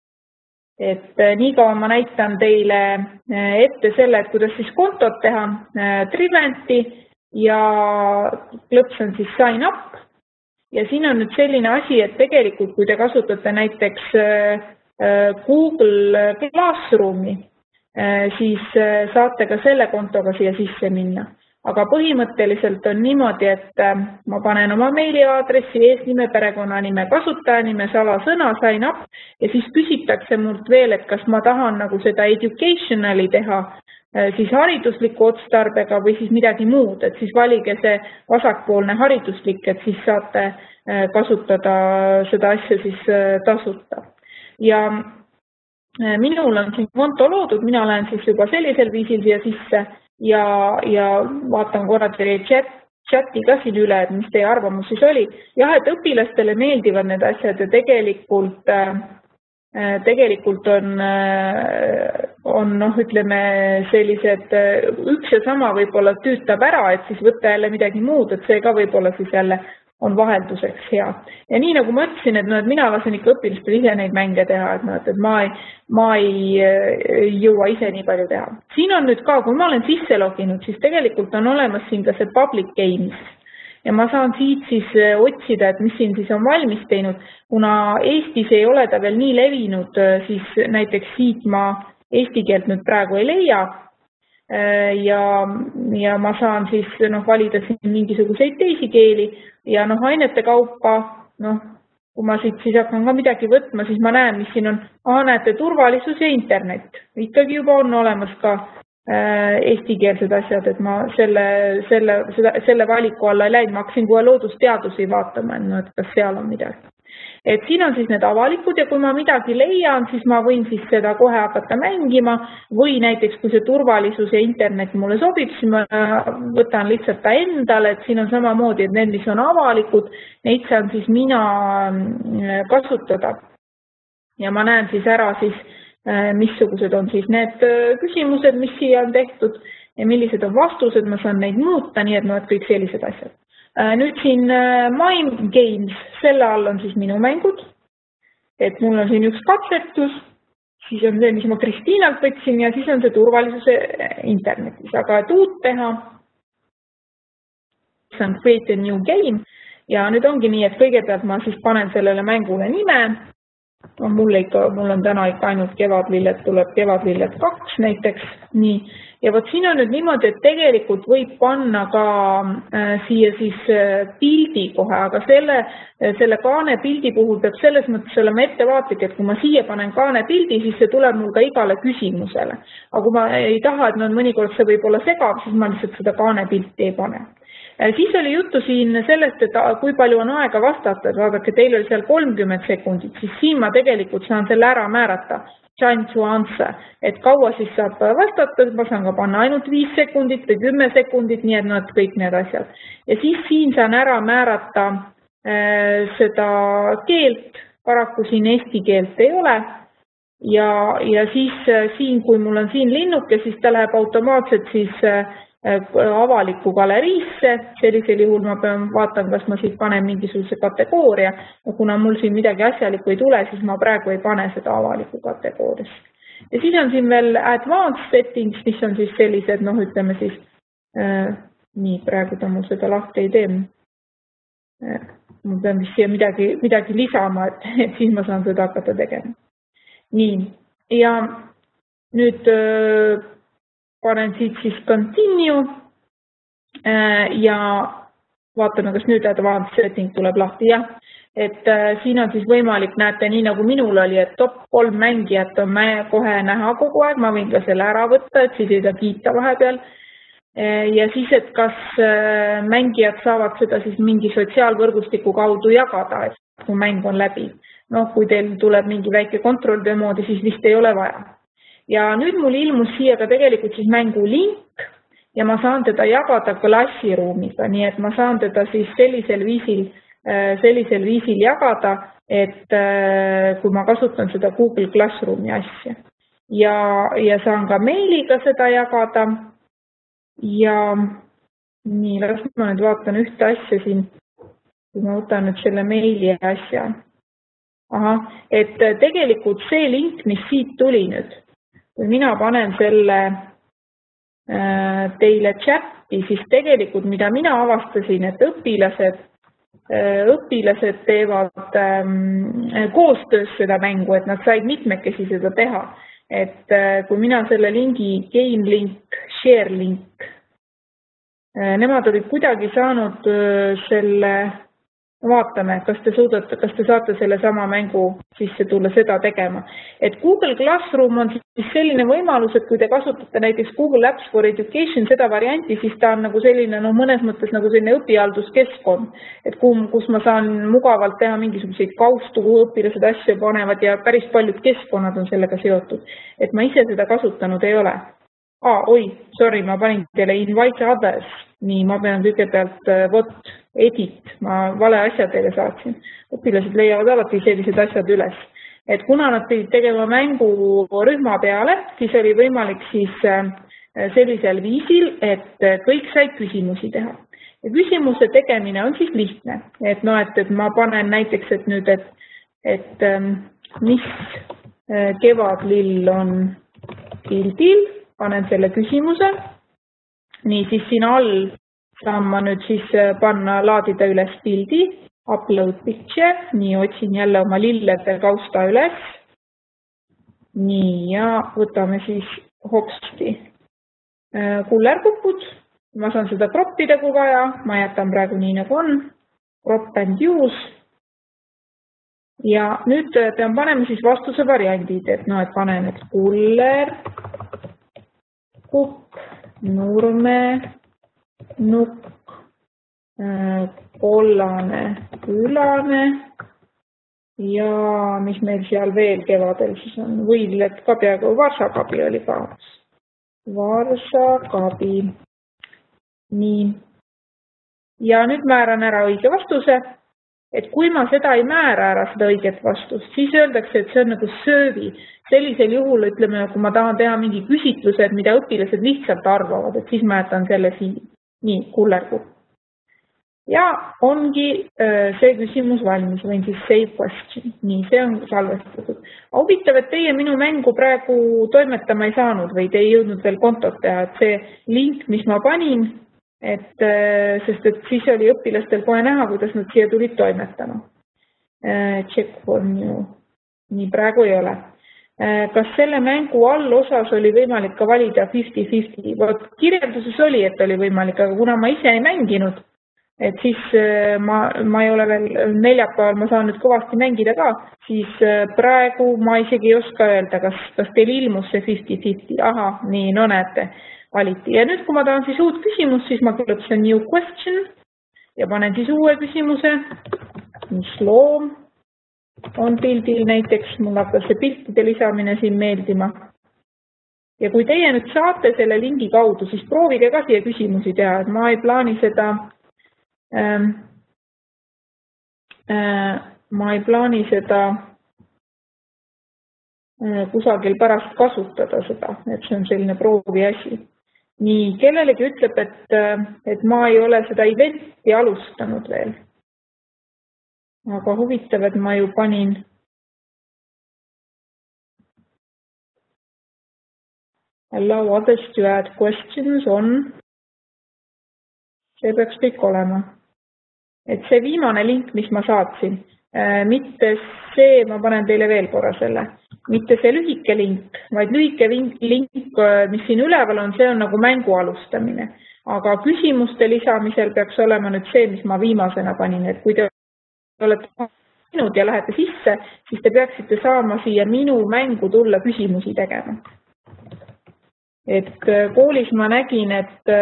Et nii kaua ma näitan teile ette selle, et kuidas siis kontot teha Triventi, ja klõps on siis sign up ja siin on nüüd selline asi, et tegelikult kui te kasutate näiteks Google Classroomi, siis saate ka selle kontoga siia sisse minna. Aga põhimõtteliselt on niimoodi, et ma panen oma meiliaadressi, eesnime, perekonnanime, kasutajanime, salasõna, sign up ja siis küsitakse mult veel, et kas ma tahan nagu seda educationali teha, siis haridusliku otstarbega või siis midagi muud, et siis valige see vasakpoolne hariduslik, et siis saate kasutada seda asja siis tasuta. Ja minul on siin konto loodud, mina olen siis juba sellisel viisil siia sisse ja, ja vaatan korra teie chat, chati ka siin üle, et mis teie arvamus siis oli. Jah, et õpilastele meeldivad need asjad ja tegelikult tegelikult on, on noh, ütleme sellised, üks ja sama võib-olla tüütab ära, et siis võtta jälle midagi muud, et see ka võib-olla siis jälle on vahelduseks hea. Ja nii nagu ma ütlesin, et, no, et mina lasen ikka õpilastel ise neid mänge teha, et, no, et ma, ei, ma ei jõua ise nii palju teha. Siin on nüüd ka, kui ma olen sisse loginud, siis tegelikult on olemas siin ka see public games. Ja ma saan siit siis otsida, et mis siin siis on valmis teinud. Kuna Eestis ei ole ta veel nii levinud, siis näiteks siit ma eesti keelt nüüd praegu ei leia. Ja, ja ma saan siis noh, valida siin mingisuguseid teisi keeli ja noh, ainete kaupa, noh, kui ma siit siis hakkan ka midagi võtma, siis ma näen, mis siin on. Aha, näete, turvalisus ja internet. Ikkagi juba on olemas ka äh, eestikeelsed asjad, et ma selle, selle, selle, selle valiku alla ei läinud. Ma hakkasin kohe loodusteadusi vaatama, et, no, et kas seal on midagi. Et siin on siis need avalikud ja kui ma midagi leian, siis ma võin siis seda kohe hakata mängima või näiteks kui see turvalisus ja internet mulle sobib, siis ma võtan lihtsalt ta endale, et siin on samamoodi, et need, mis on avalikud, neid saan siis mina kasutada. Ja ma näen siis ära siis, missugused on siis need küsimused, mis siia on tehtud ja millised on vastused, ma saan neid muuta, nii et no, et kõik sellised asjad. Nüüd siin Mind Games, selle all on siis minu mängud, et mul on siin üks katsetus, siis on see, mis ma Kristiinalt võtsin ja siis on see turvalisuse internetis, aga et uut teha, see on Create a New Game ja nüüd ongi nii, et kõigepealt ma siis panen sellele mängule nime, no, mul, ikka, mul on täna ikka ainult kevadlilled, tuleb kevadlilled kaks näiteks, nii. Ja võt siin on nüüd niimoodi, et tegelikult võib panna ka äh, siia siis äh, pildi kohe, aga selle, selle kaane pildi puhul peab selles mõttes olema ettevaatlik, et kui ma siia panen kaane pildi, siis see tuleb mul ka igale küsimusele. Aga kui ma ei taha, et no, mõnikord see võib olla segav, siis ma lihtsalt seda kaane pilti ei pane. Äh, siis oli juttu siin sellest, et kui palju on aega vastata, et vaadake, teil oli seal kolmkümmend sekundit, siis siin ma tegelikult saan selle ära määrata. Time to answer, et kaua siis saab vastata, ma saan ka panna ainult viis sekundit või kümme sekundit, nii et nad kõik need asjad. Ja siis siin saan ära määrata äh, seda keelt, paraku siin eesti keelt ei ole. Ja, ja siis äh, siin, kui mul on siin linnuke, siis ta läheb automaatselt siis äh, avaliku galeriisse, sellisel juhul ma pean vaatan, kas ma siit panen mingisuguse kategooria ja kuna mul siin midagi asjalikku ei tule, siis ma praegu ei pane seda avaliku kategoorias. Ja siis on siin veel advanced settings, mis on siis sellised, noh ütleme siis, äh, nii praegu ta mul seda lahti ei tee. Äh, ma pean vist siia midagi, midagi lisama, et, et siis ma saan seda hakata tegema. Nii, ja nüüd äh, panen siit siis continue ja vaatame, kas nüüd advanced setting tuleb lahti. Jah, et siin on siis võimalik, näete, nii nagu minul oli, et top kolm mängijat on kohe näha kogu aeg, ma võin ka selle ära võtta, et siis ei saa kiita vahepeal. Ja siis, et kas mängijad saavad seda siis mingi sotsiaalvõrgustiku kaudu jagada, et kui mäng on läbi. Noh, kui teil tuleb mingi väike kontrolltöö moodi, siis vist ei ole vaja. Ja nüüd mul ilmus siia ka tegelikult siis mängu link ja ma saan teda jagada klassiruumiga, nii et ma saan teda siis sellisel viisil, sellisel viisil jagada, et kui ma kasutan seda Google Classroomi asja. Ja, ja saan ka meiliga seda jagada ja nii, las ma nüüd vaatan ühte asja siin, kui ma võtan nüüd selle meili asja. Aha, et tegelikult see link, mis siit tuli nüüd, kui mina panen selle äh, teile chati, siis tegelikult mida mina avastasin, et õpilased, äh, õpilased teevad äh, koostöös seda mängu, et nad said mitmekesi seda teha. Et äh, kui mina selle lingi game link, share link, äh, nemad olid kuidagi saanud äh, selle, vaatame, kas te suudate, kas te saate selle sama mängu sisse tulla seda tegema. Et Google Classroom on siis selline võimalus, et kui te kasutate näiteks Google Apps for Education seda varianti, siis ta on nagu selline, no mõnes mõttes nagu selline õpihalduskeskkond, et kus ma saan mugavalt teha mingisuguseid kaustu, kuhu õpilased asju panevad ja päris paljud keskkonnad on sellega seotud. Et ma ise seda kasutanud ei ole. Ah, oi, sorry, ma panin teile invite others. Nii, ma pean kõigepealt vot edit, ma vale asja teile saatsin. Õpilased leiavad alati sellised asjad üles. Et kuna nad pidid tegema mängu rühma peale, siis oli võimalik siis sellisel viisil, et kõik said küsimusi teha. Ja küsimuse tegemine on siis lihtne. Et no, et, et ma panen näiteks, et nüüd, et, et mis kevadlill on pildil, panen selle küsimuse. Nii, siis siin all saan ma nüüd siis panna, laadida üles pildi, upload picture, nii otsin jälle oma lillede kausta üles. Nii, ja võtame siis hopsti kullerkupud. Ma saan seda kroppida kui vaja, ma jätan praegu nii nagu on, crop and use. ja nüüd pean panema siis vastuse variandid, et no, et panen, et kuller, kukk, nurme, nukk, kollane, külane ja mis meil seal veel kevadel siis on, võidlet ka peaaegu, varsakabi oli ka. Varsakabi. Nii. Ja nüüd määran ära õige vastuse. Et kui ma seda ei määra ära, seda õiget vastust, siis öeldakse, et see on nagu söövi. Sellisel juhul, ütleme, kui ma tahan teha mingi küsitlused, mida õpilased lihtsalt arvavad, et siis ma jätan selle siin. Nii, kullergu. Ja ongi see küsimus valmis, võin siis save question. Nii, see on salvestatud. Huvitav, et teie minu mängu praegu toimetama ei saanud või te ei jõudnud veel kontot teha, et see link, mis ma panin, et, sest et siis oli õpilastel kohe näha, kuidas nad siia tulid toimetama. Check for new. Nii, praegu ei ole. Kas selle mängu allosas oli võimalik ka valida viiskümmend viiskümmend? Kirjelduses oli, et oli võimalik, aga kuna ma ise ei mänginud, et siis ma, ma ei ole veel neljapäeval, ma saan nüüd kõvasti mängida ka, siis praegu ma isegi ei oska öelda, kas, kas teil ilmus see viiskümmend viiskümmend. Aha, nii, no näete. Valiti. Ja nüüd, kui ma tahan siis uut küsimus, siis ma kirjutasin new question ja panen siis uue küsimuse, mis loom on pildil näiteks, mul hakkas see piltide lisamine siin meeldima. Ja kui teie nüüd saate selle lingi kaudu, siis proovige ka siia küsimusi teha, et ma ei plaani seda, ähm, äh, ma ei plaani seda äh, kusagil pärast kasutada seda, et see on selline proovi asi. Nii, kellelegi ütleb, et, et ma ei ole seda eventi alustanud veel. Aga huvitav, et ma ju panin allow others to add questions on. See peaks kõik olema. Et see viimane link, mis ma saatsin, mitte see, ma panen teile veel korra selle. Mitte see lühike link, vaid lühike link, mis siin üleval on, see on nagu mängu alustamine. Aga küsimuste lisamisel peaks olema nüüd see, mis ma viimasena panin, et kui te olete näinud ja lähete sisse, siis te peaksite saama siia minu mängu tulla küsimusi tegema. Et koolis ma nägin, et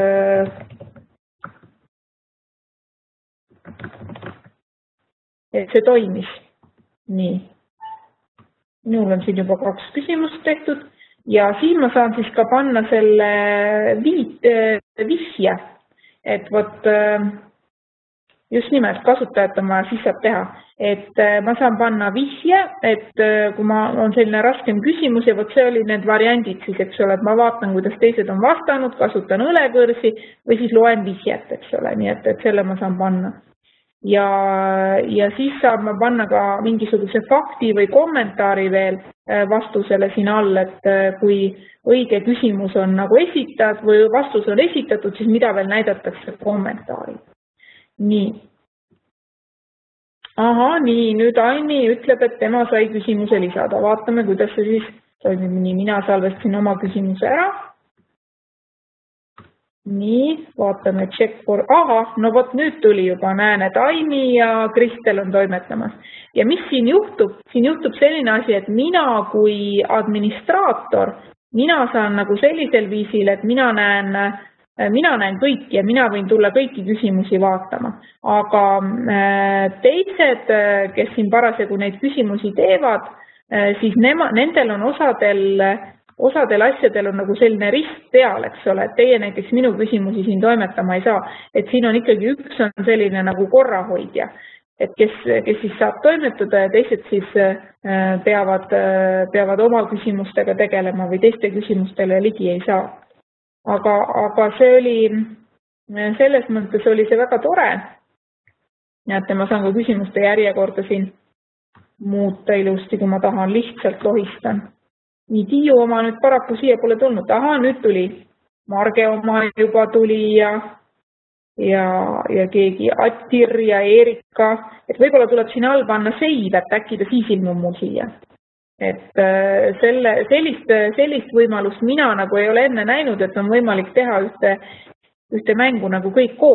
et see toimis. Nii. Minul on siin juba kaks küsimust tehtud ja siin ma saan siis ka panna selle viit, vihje, et võt, just nimelt kasutajatama siis saab teha, et ma saan panna vihje, et kui ma on selline raskem küsimus ja võt see oli need variandid siis, eks ole, et ma vaatan, kuidas teised on vastanud, kasutan õlekõrsi või siis loen vihjet, eks ole, nii et, et selle ma saan panna. Ja, ja siis saab ma panna ka mingisuguse fakti või kommentaari veel vastusele siin all, et kui õige küsimus on nagu esitatud või vastus on esitatud, siis mida veel näidatakse kommentaari. Nii. Aha, nii, nüüd Anni ütleb, et tema sai küsimuse lisada. Vaatame, kuidas see siis toimib. Nii, mina salvestasin oma küsimuse ära. Nii, vaatame check for, aha, no vot nüüd tuli juba, näen, et Aimi ja Kristel on toimetamas. Ja mis siin juhtub? Siin juhtub selline asi, et mina kui administraator, mina saan nagu sellisel viisil, et mina näen, mina näen kõiki ja mina võin tulla kõiki küsimusi vaatama. Aga teised, kes siin parasjagu neid küsimusi teevad, siis nema, nendel on osadel Osadel asjadel on nagu selline rist peal, eks ole, et teie näiteks minu küsimusi siin toimetama ei saa, et siin on ikkagi üks on selline nagu korrahoidja, et kes, kes siis saab toimetada ja teised siis peavad, peavad oma küsimustega tegelema või teiste küsimustele ligi ei saa. Aga, aga see oli, selles mõttes oli see väga tore. Näete, ma saan ka küsimuste järjekorda siin muuta ilusti, kui ma tahan, lihtsalt lohistan. Nii Tiiu oma nüüd paraku siia pole tulnud. Aha, nüüd tuli. Marge oma juba tuli ja, ja, ja keegi Attir ja Erika. Et võib-olla tuleb siin all panna save, et äkki ta siis ilmub mul siia. Et selle, sellist, sellist võimalust mina nagu ei ole enne näinud, et on võimalik teha ühte, ühte mängu nagu kõik koos.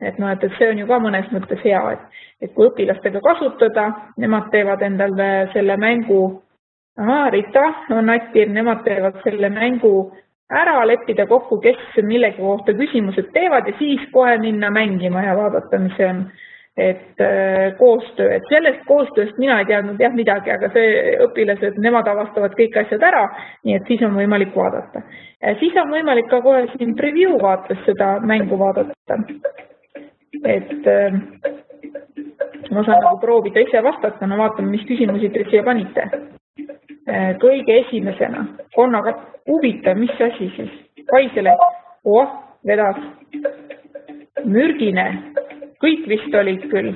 et noh, et see on ju ka mõnes mõttes hea, et, et kui õpilastega kasutada, nemad teevad endale selle mängu, aha, Rita on Atir, nemad teevad selle mängu ära, leppida kokku, kes millegi kohta küsimused teevad ja siis kohe minna mängima ja vaadata, mis see on. Et äh, koostöö, et sellest koostööst mina ei teadnud jah midagi, aga see õpilased, nemad avastavad kõik asjad ära, nii et siis on võimalik vaadata. Ja siis on võimalik ka kohe siin preview vaates seda mängu vaadata. Et äh, ma saan nagu proovida ise vastata, no vaatame, mis küsimusi te siia panite. Äh, kõige esimesena, konnaga huvitav, mis asi siis? Kaisele, oh, vedas, mürgine. Kõik vist olid küll.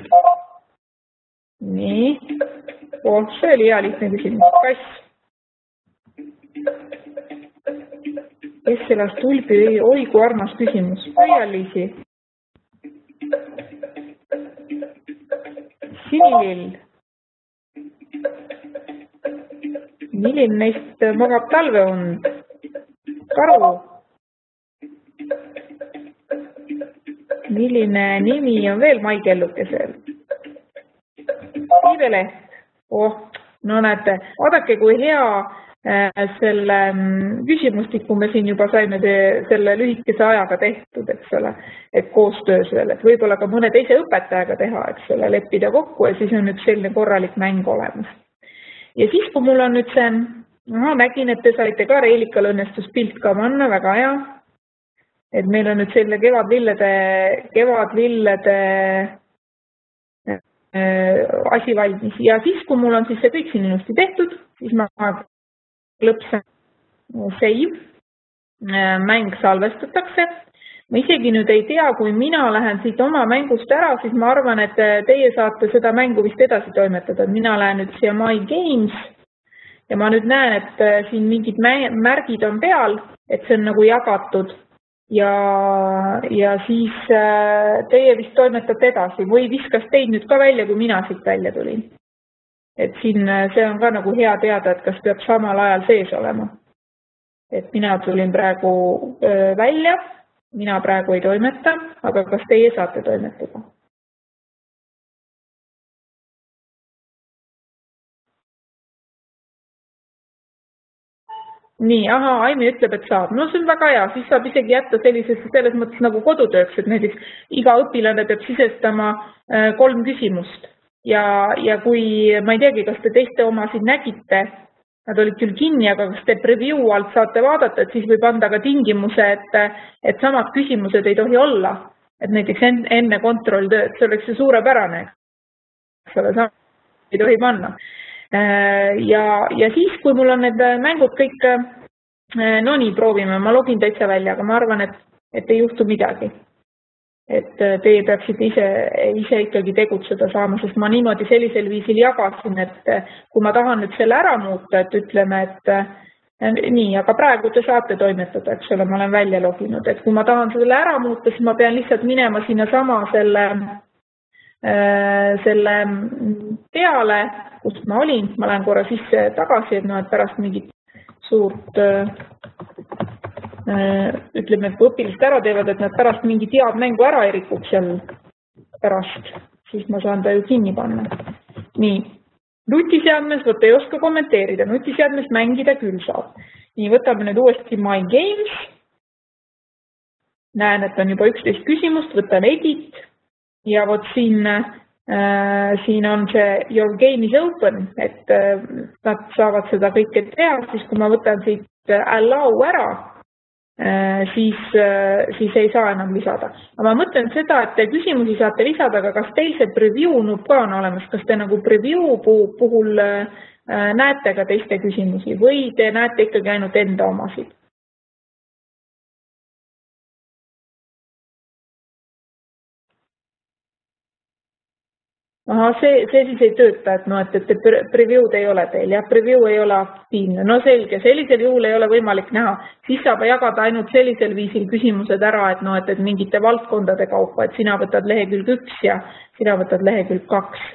Nii. Oh, see oli hea lihtne küsimus. Kass. Kes sellest tulbi? Oi, kui armas küsimus. Pöialiisi. Sinilill. Milline neist magab talveund? Karu. Milline nimi on veel maikellukesel? Tiiveleht. Oh, no näete, vaadake, kui hea äh, selle küsimustiku me siin juba saime te, selle lühikese ajaga tehtud, eks ole, et koostöös veel, et võib-olla ka mõne teise õpetajaga teha, eks ole, leppida kokku ja siis on nüüd selline korralik mäng olemas. Ja siis, kui mul on nüüd see, aha, nägin, et te saite ka Reilikal õnnestus pilt ka panna, väga hea. Et meil on nüüd selle kevadlillede, kevadlillede äh, asi valmis. Ja siis, kui mul on siis see kõik siin ilusti tehtud, siis ma lõpsen save, äh, mäng salvestatakse. Ma isegi nüüd ei tea, kui mina lähen siit oma mängust ära, siis ma arvan, et teie saate seda mängu vist edasi toimetada. Mina lähen nüüd siia My Games ja ma nüüd näen, et siin mingid märgid on peal, et see on nagu jagatud. Ja, ja siis teie vist toimetate edasi või viskas teid nüüd ka välja, kui mina siit välja tulin. Et siin see on ka nagu hea teada, et kas peab samal ajal sees olema. Et mina tulin praegu välja, mina praegu ei toimeta, aga kas teie saate toimetada? Nii, aha, Aimi ütleb, et saab. No see on väga hea, siis saab isegi jätta sellises, selles mõttes nagu kodutööks, et näiteks iga õpilane peab sisestama kolm küsimust. Ja, ja kui, ma ei teagi, kas te teiste omasid nägite, nad olid küll kinni, aga kas te preview alt saate vaadata, et siis võib anda ka tingimuse, et, et samad küsimused ei tohi olla. Et näiteks enne kontrolltööd, see oleks see suurepärane. Selle sama ei tohi panna. Ja, ja siis, kui mul on need mängud kõik, no nii, proovime, ma login täitsa välja, aga ma arvan, et, et ei juhtu midagi. Et teie peaksite ise, ise ikkagi tegutseda saama, sest ma niimoodi sellisel viisil jagasin, et kui ma tahan nüüd selle ära muuta, et ütleme, et nii, aga praegu te saate toimetada, eks ole, ma olen välja loginud, et kui ma tahan selle ära muuta, siis ma pean lihtsalt minema sinna sama selle, selle peale, kust ma olin, ma lähen korra sisse tagasi, et no, et pärast mingit suurt, ütleme, et kui õpilist ära teevad, et nad pärast mingit head mängu ära ei rikuks seal pärast, siis ma saan ta ju kinni panna. Nii, nutiseadmes, võtta ei oska kommenteerida, nutiseadmes mängida küll saab. Nii, võtame nüüd uuesti My Games. Näen, et on juba üksteist küsimust, võtan edit ja vot siin siin on see Your Game is Open, et nad saavad seda kõike teha, siis kui ma võtan siit Allow ära, siis, siis ei saa enam lisada. Aga ma mõtlen seda, et te küsimusi saate lisada, aga kas teil see preview nupp ka on olemas, kas te nagu preview puhul näete ka teiste küsimusi või te näete ikkagi ainult enda omasid? Aha, see, see siis ei tööta, et, no, et, et preview'd ei ole teil, jah, preview ei ole aktiivne. No selge, sellisel juhul ei ole võimalik näha. Siis saab jagada ainult sellisel viisil küsimused ära, et, no, et, et mingite valdkondade kaupa, et sina võtad lehekülg üks ja sina võtad lehekülg kaks.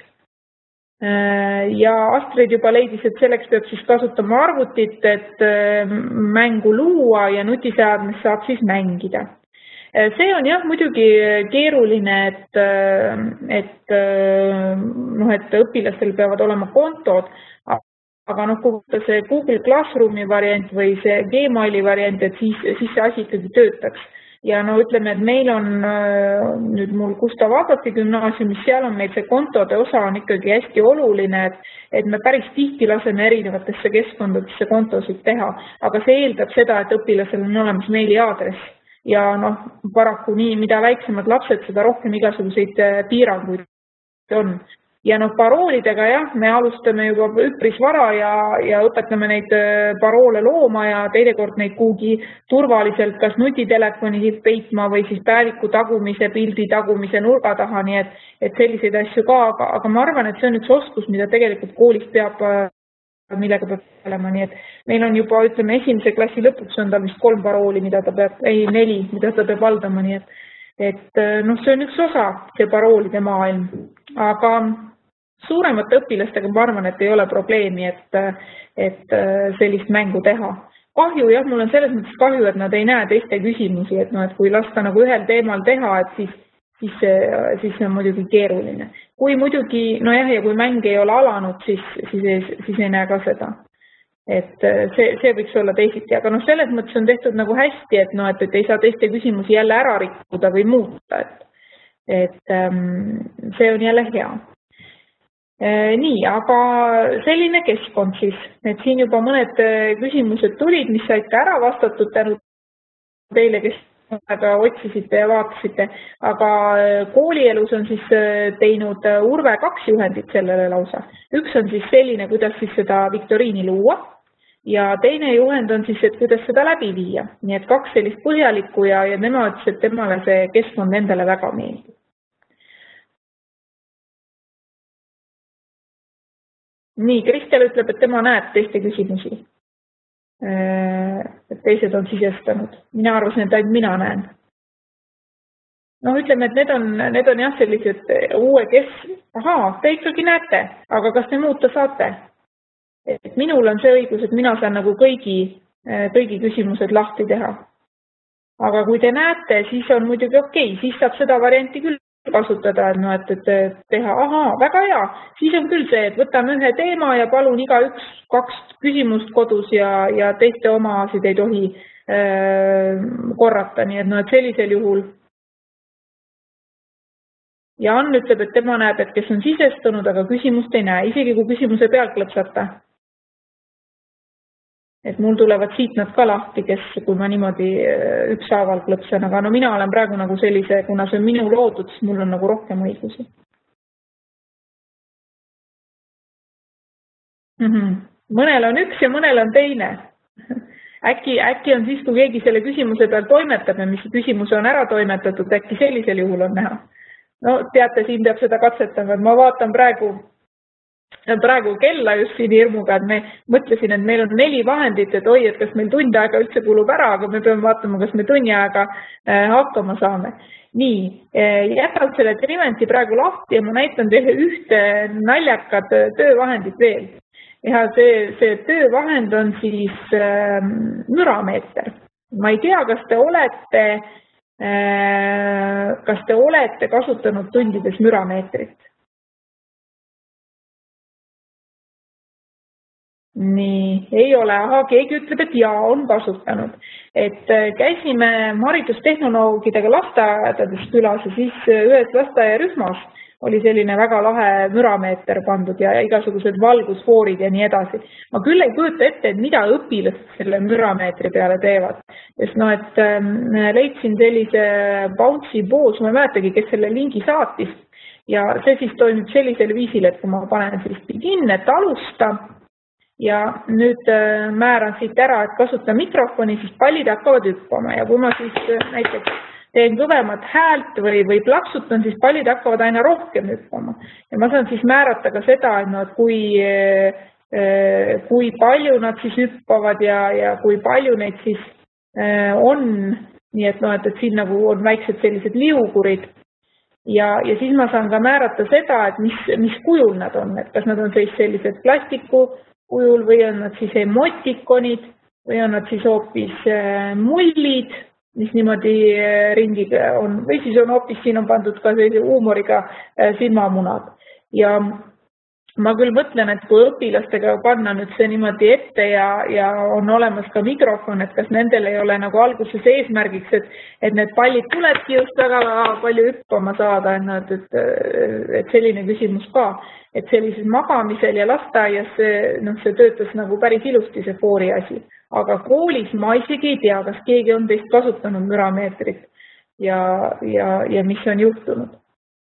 Ja Astrid juba leidis, et selleks peab siis kasutama arvutit, et mängu luua ja nutiseadmes saab siis mängida. see on jah muidugi keeruline, et, et, no, et õpilastel peavad olema kontod, aga noh, kui see Google Classroomi variant või see Gmaili variant, et siis, siis see asi ikkagi töötaks. Ja no ütleme, et meil on nüüd mul Gustav Adolfi gümnaasiumis, seal on meil see kontode osa on ikkagi hästi oluline, et, et me päris tihti laseme erinevatesse keskkondadesse kontosid teha, aga see eeldab seda, et õpilasel on olemas meili aadress. Ja noh, paraku nii, mida väiksemad lapsed, seda rohkem igasuguseid piiranguid on. Ja noh, paroolidega jah, me alustame juba üpris vara ja, ja õpetame neid paroole looma ja teinekord neid kuhugi turvaliselt kas nutitelefoni peitma või siis päeviku tagumise, pildi tagumise nurga taha, nii et, et selliseid asju ka, aga, aga ma arvan, et see on üks oskus, mida tegelikult koolis peab, millega peab olema, nii et meil on juba, ütleme, esimese klassi lõpuks on ta vist kolm parooli, mida ta peab, ei neli, mida ta peab valdama, nii et, et noh, see on üks osa, see paroolide maailm, aga suuremate õpilastega ma arvan, et ei ole probleemi, et, et sellist mängu teha. Kahju, jah, mul on selles mõttes kahju, et nad ei näe teiste küsimusi, et, no, et kui lasta nagu ühel teemal teha, et siis, siis, siis see on muidugi keeruline. Kui muidugi, no jah, ja kui mäng ei ole alanud, siis, siis, ei, siis ei näe ka seda. Et see, see võiks olla teisiti, aga noh, selles mõttes on tehtud nagu hästi, et, no, et, et ei saa teiste küsimusi jälle ära rikkuda või muuta, et, et see on jälle hea. Nii, aga selline keskkond siis, et siin juba mõned küsimused tulid, mis saite ära vastatud tänu teile, kes aga otsisite ja vaatasite, aga koolielus on siis teinud Urve kaks juhendit sellele lausa. Üks on siis selline, kuidas siis seda viktoriini luua ja teine juhend on siis, et kuidas seda läbi viia. Nii et kaks sellist põhjalikku ja, ja tema ütles, et temale see keskkond endale väga meeldib. Nii, Kristel ütleb, et tema näeb teiste küsimusi. Et teised on sisestanud. Mina arvasin, et ainult mina näen. Noh, ütleme, et need on, need on jah sellised uue kes... Ahaa, te ikkagi näete, aga kas te muuta saate? Et minul on see õigus, et mina saan nagu kõigi, kõigi küsimused lahti teha. Aga kui te näete, siis on muidugi okei, siis saab seda varianti küll kasutada, et, no, et, et teha, ahaa, väga hea, siis on küll see, et võtame ühe teema ja palun iga üks, kaks küsimust kodus ja, ja teiste omasid ei tohi äh, korrata, nii et, no, et sellisel juhul. Ja Ann ütleb, et tema näeb, et kes on sisestunud, aga küsimust ei näe, isegi kui küsimuse pealt klõpsata. Et mul tulevad siit nad ka lahti, kes, kui ma niimoodi ükshaaval klõpsen, aga no mina olen praegu nagu sellise, kuna see on minu loodud, siis mul on nagu rohkem õigusi. Mm -hmm. Mõnel on üks ja mõnel on teine. Äkki, äkki on siis, kui keegi selle küsimuse peal toimetab ja mis küsimus on ära toimetatud, äkki sellisel juhul on näha. No teate, siin peab seda katsetama, et ma vaatan praegu praegu kella just siin hirmuga, et me mõtlesin, et meil on neli vahendit, et oi, et kas meil tund aega üldse kulub ära, aga me peame vaatama, kas me tunni aega hakkama saame. Nii, jätan selle Triventi praegu lahti ja ma näitan teile ühte naljakad töövahendit veel. Ja see, see töövahend on siis äh, mürameeter. Ma ei tea, kas te olete, äh, kas te olete kasutanud tundides mürameetrit. Nii, ei ole, aha, keegi ütleb, et jaa, on kasutanud. Et käisime haridustehnoloogidega lasteaedades külas ja siis ühes lasteaiarühmas oli selline väga lahe mürameeter pandud ja igasugused valgusfoorid ja nii edasi. Ma küll ei kujuta ette, et mida õpilased selle mürameetri peale teevad. Sest no, et leidsin sellise Bouncy Balls, ma ei mäletagi, kes selle lingi saatis. Ja see siis toimib sellisel viisil, et kui ma panen siis begin, et alusta, ja nüüd määran siit ära, et kasuta mikrofoni, siis pallid hakkavad hüppama ja kui ma siis näiteks teen kõvemat häält või, või plaksutan, siis pallid hakkavad aina rohkem hüppama. Ja ma saan siis määrata ka seda, et, no, et kui, kui palju nad siis hüppavad ja, ja kui palju neid siis on. Nii et, no, et, et siin nagu on väiksed sellised liugurid. Ja, ja siis ma saan ka määrata seda, et mis, mis kujul nad on. Et kas nad on siis sellised plastiku kujul või on nad siis emotikonid või on nad siis hoopis mullid mis niimoodi ringi on, või siis on hoopis siin on pandud ka sellise huumoriga silmamunad. Ja ma küll mõtlen, et kui õpilastega panna nüüd see niimoodi ette ja, ja on olemas ka mikrofon, et kas nendel ei ole nagu alguses eesmärgiks, et, et need pallid tulebki just väga palju hüppama saada, et, et, et selline küsimus ka. Et sellises magamisel ja lasteaias see, noh, see töötas nagu päris ilusti see foori asi. Aga koolis ma isegi ei tea, kas keegi on teist kasutanud mürameetrit ja, ja, ja mis on juhtunud.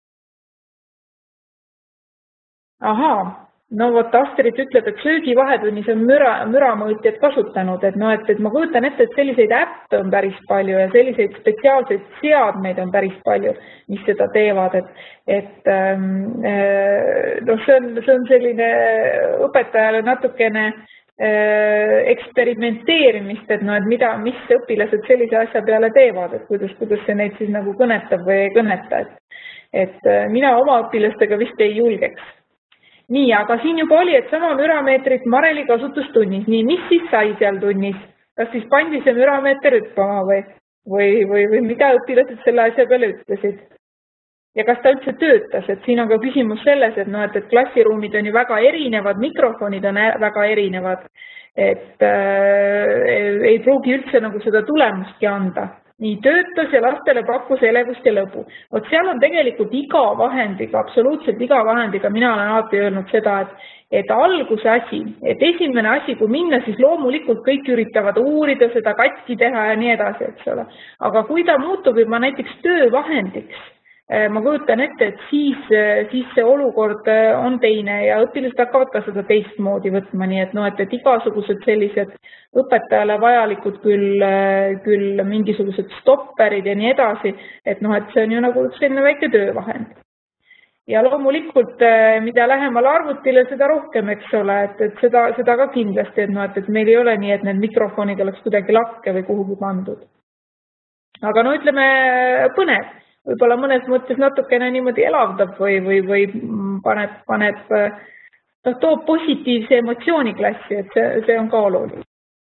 Ahaa, no vot Astrid ütleb, et söögivahetunnis on müra, müramõõtjad kasutanud, et, no, et, et ma kujutan ette, et selliseid äppe on päris palju ja selliseid spetsiaalseid seadmeid on päris palju, mis seda teevad, et, et ähm, no, see, on, see on selline õpetajale natukene äh, eksperimenteerimist, et, no, et mida, mis õpilased sellise asja peale teevad, et kuidas, kuidas see neid siis nagu kõnetab või ei kõneta, et, et mina oma õpilastega vist ei julgeks. Nii, aga siin juba oli, et sama mürameetrit Mareli kasutustunnis. Nii, mis siis sai seal tunnis? Kas siis pandi see mürameeter hüppama või, või, või, või mida õpilased selle asja peale ütlesid? Ja kas ta üldse töötas? Et siin on ka küsimus selles, et, no, et, et klassiruumid on ju väga erinevad, mikrofonid on väga erinevad, et äh, ei pruugi üldse nagu seda tulemustki anda. Nii töötas ja lastele pakkus elevust ja lõbu. Vot seal on tegelikult iga vahendiga, absoluutselt iga vahendiga, mina olen alati öelnud seda, et, et alguse asi, et esimene asi, kui minna, siis loomulikult kõik üritavad uurida seda katki teha ja nii edasi, eks ole. Aga kui ta muutub juba näiteks töövahendiks, ma kujutan ette, et siis, siis see olukord on teine ja õpilased hakkavad ka seda teistmoodi võtma, nii et, no, et, et igasugused sellised õpetajale vajalikud küll, küll mingisugused stopperid ja nii edasi, et, no, et see on ju nagu selline väike töövahend. Ja loomulikult, mida lähemal arvutile, seda rohkem, eks ole, et, et seda, seda ka kindlasti, et, no, et, et meil ei ole nii, et need mikrofonid oleks kuidagi lakke või kuhugi pandud. Aga no ütleme põnev. Võib-olla mõnes mõttes natukene niimoodi elavdab või, või, või paneb, paneb, ta toob positiivse emotsiooni klassi, et see, see on ka oluline.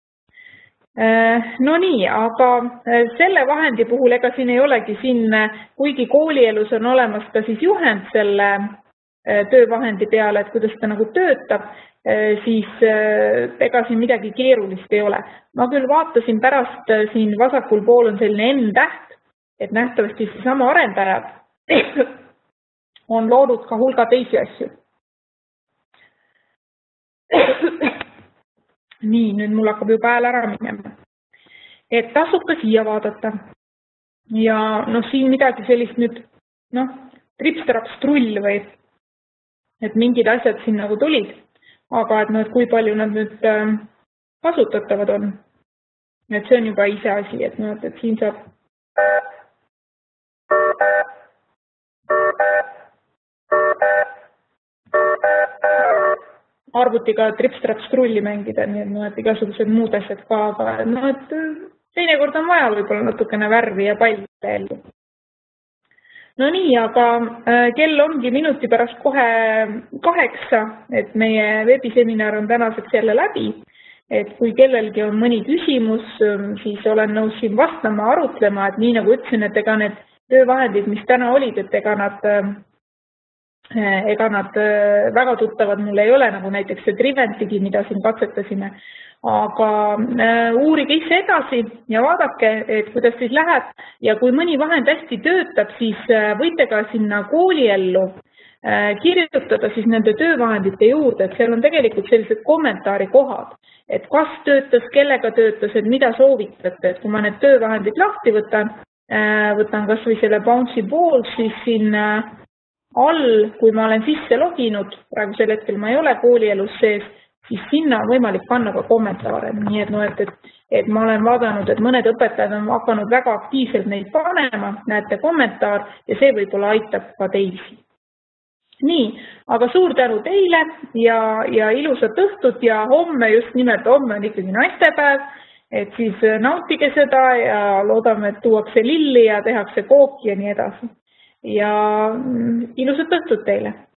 No nii, aga selle vahendi puhul, ega siin ei olegi siin, kuigi koolielus on olemas ka siis juhend selle töövahendi peale, et kuidas ta nagu töötab, siis ega siin midagi keerulist ei ole. Ma küll vaatasin pärast siin vasakul pool on selline N-täht, et nähtavasti sama arendajad on loodud ka hulga teisi asju. Nii, nüüd mul hakkab juba hääl ära minema. Et tasub ka siia vaadata. Ja no siin midagi sellist nüüd, noh, tripstraps trull või, et mingid asjad siin nagu tulid. Aga et, no, et kui palju nad nüüd kasutatavad on. Et see on juba ise asi, et, no, et, et siin saab arvutiga tripstraps trulli mängida, nii et, no, et igasugused muud asjad ka, aga no, et teinekord on vaja võib-olla natukene värvi ja palli ellu. No nii, aga kell ongi minuti pärast kohe kaheksa, et meie veebiseminar on tänaseks jälle läbi. Et kui kellelgi on mõni küsimus, siis olen nõus siin vastama, arutlema, et nii nagu ütlesin, et ega need töövahendid, mis täna olid, et ega nad, ega nad väga tuttavad mul ei ole, nagu näiteks see Triventigi, mida siin katsetasime. Aga uurige ise edasi ja vaadake, et kuidas siis läheb. Ja kui mõni vahend hästi töötab, siis võite ka sinna kooliellu kirjutada siis nende töövahendite juurde, et seal on tegelikult sellised kommentaari kohad, et kas töötas, kellega töötas, et mida soovitate, et kui ma need töövahendid lahti võtan, võtan kas või selle Bouncy Ball, siis siin all, kui ma olen sisse loginud, praegusel hetkel ma ei ole koolielus sees, siis sinna on võimalik panna ka kommentaare. Nii et, no, et, et, et ma olen vaadanud, et mõned õpetajad on hakanud väga aktiivselt neid panema, näete kommentaar ja see võib-olla aitab ka teisi. Nii, aga suur tänu teile ja, ja ilusat õhtut ja homme, just nimelt homme on ikkagi naistepäev, et siis nautige seda ja loodame, et tuuakse lilli ja tehakse kooki ja nii edasi. Ja ilusat õhtut teile!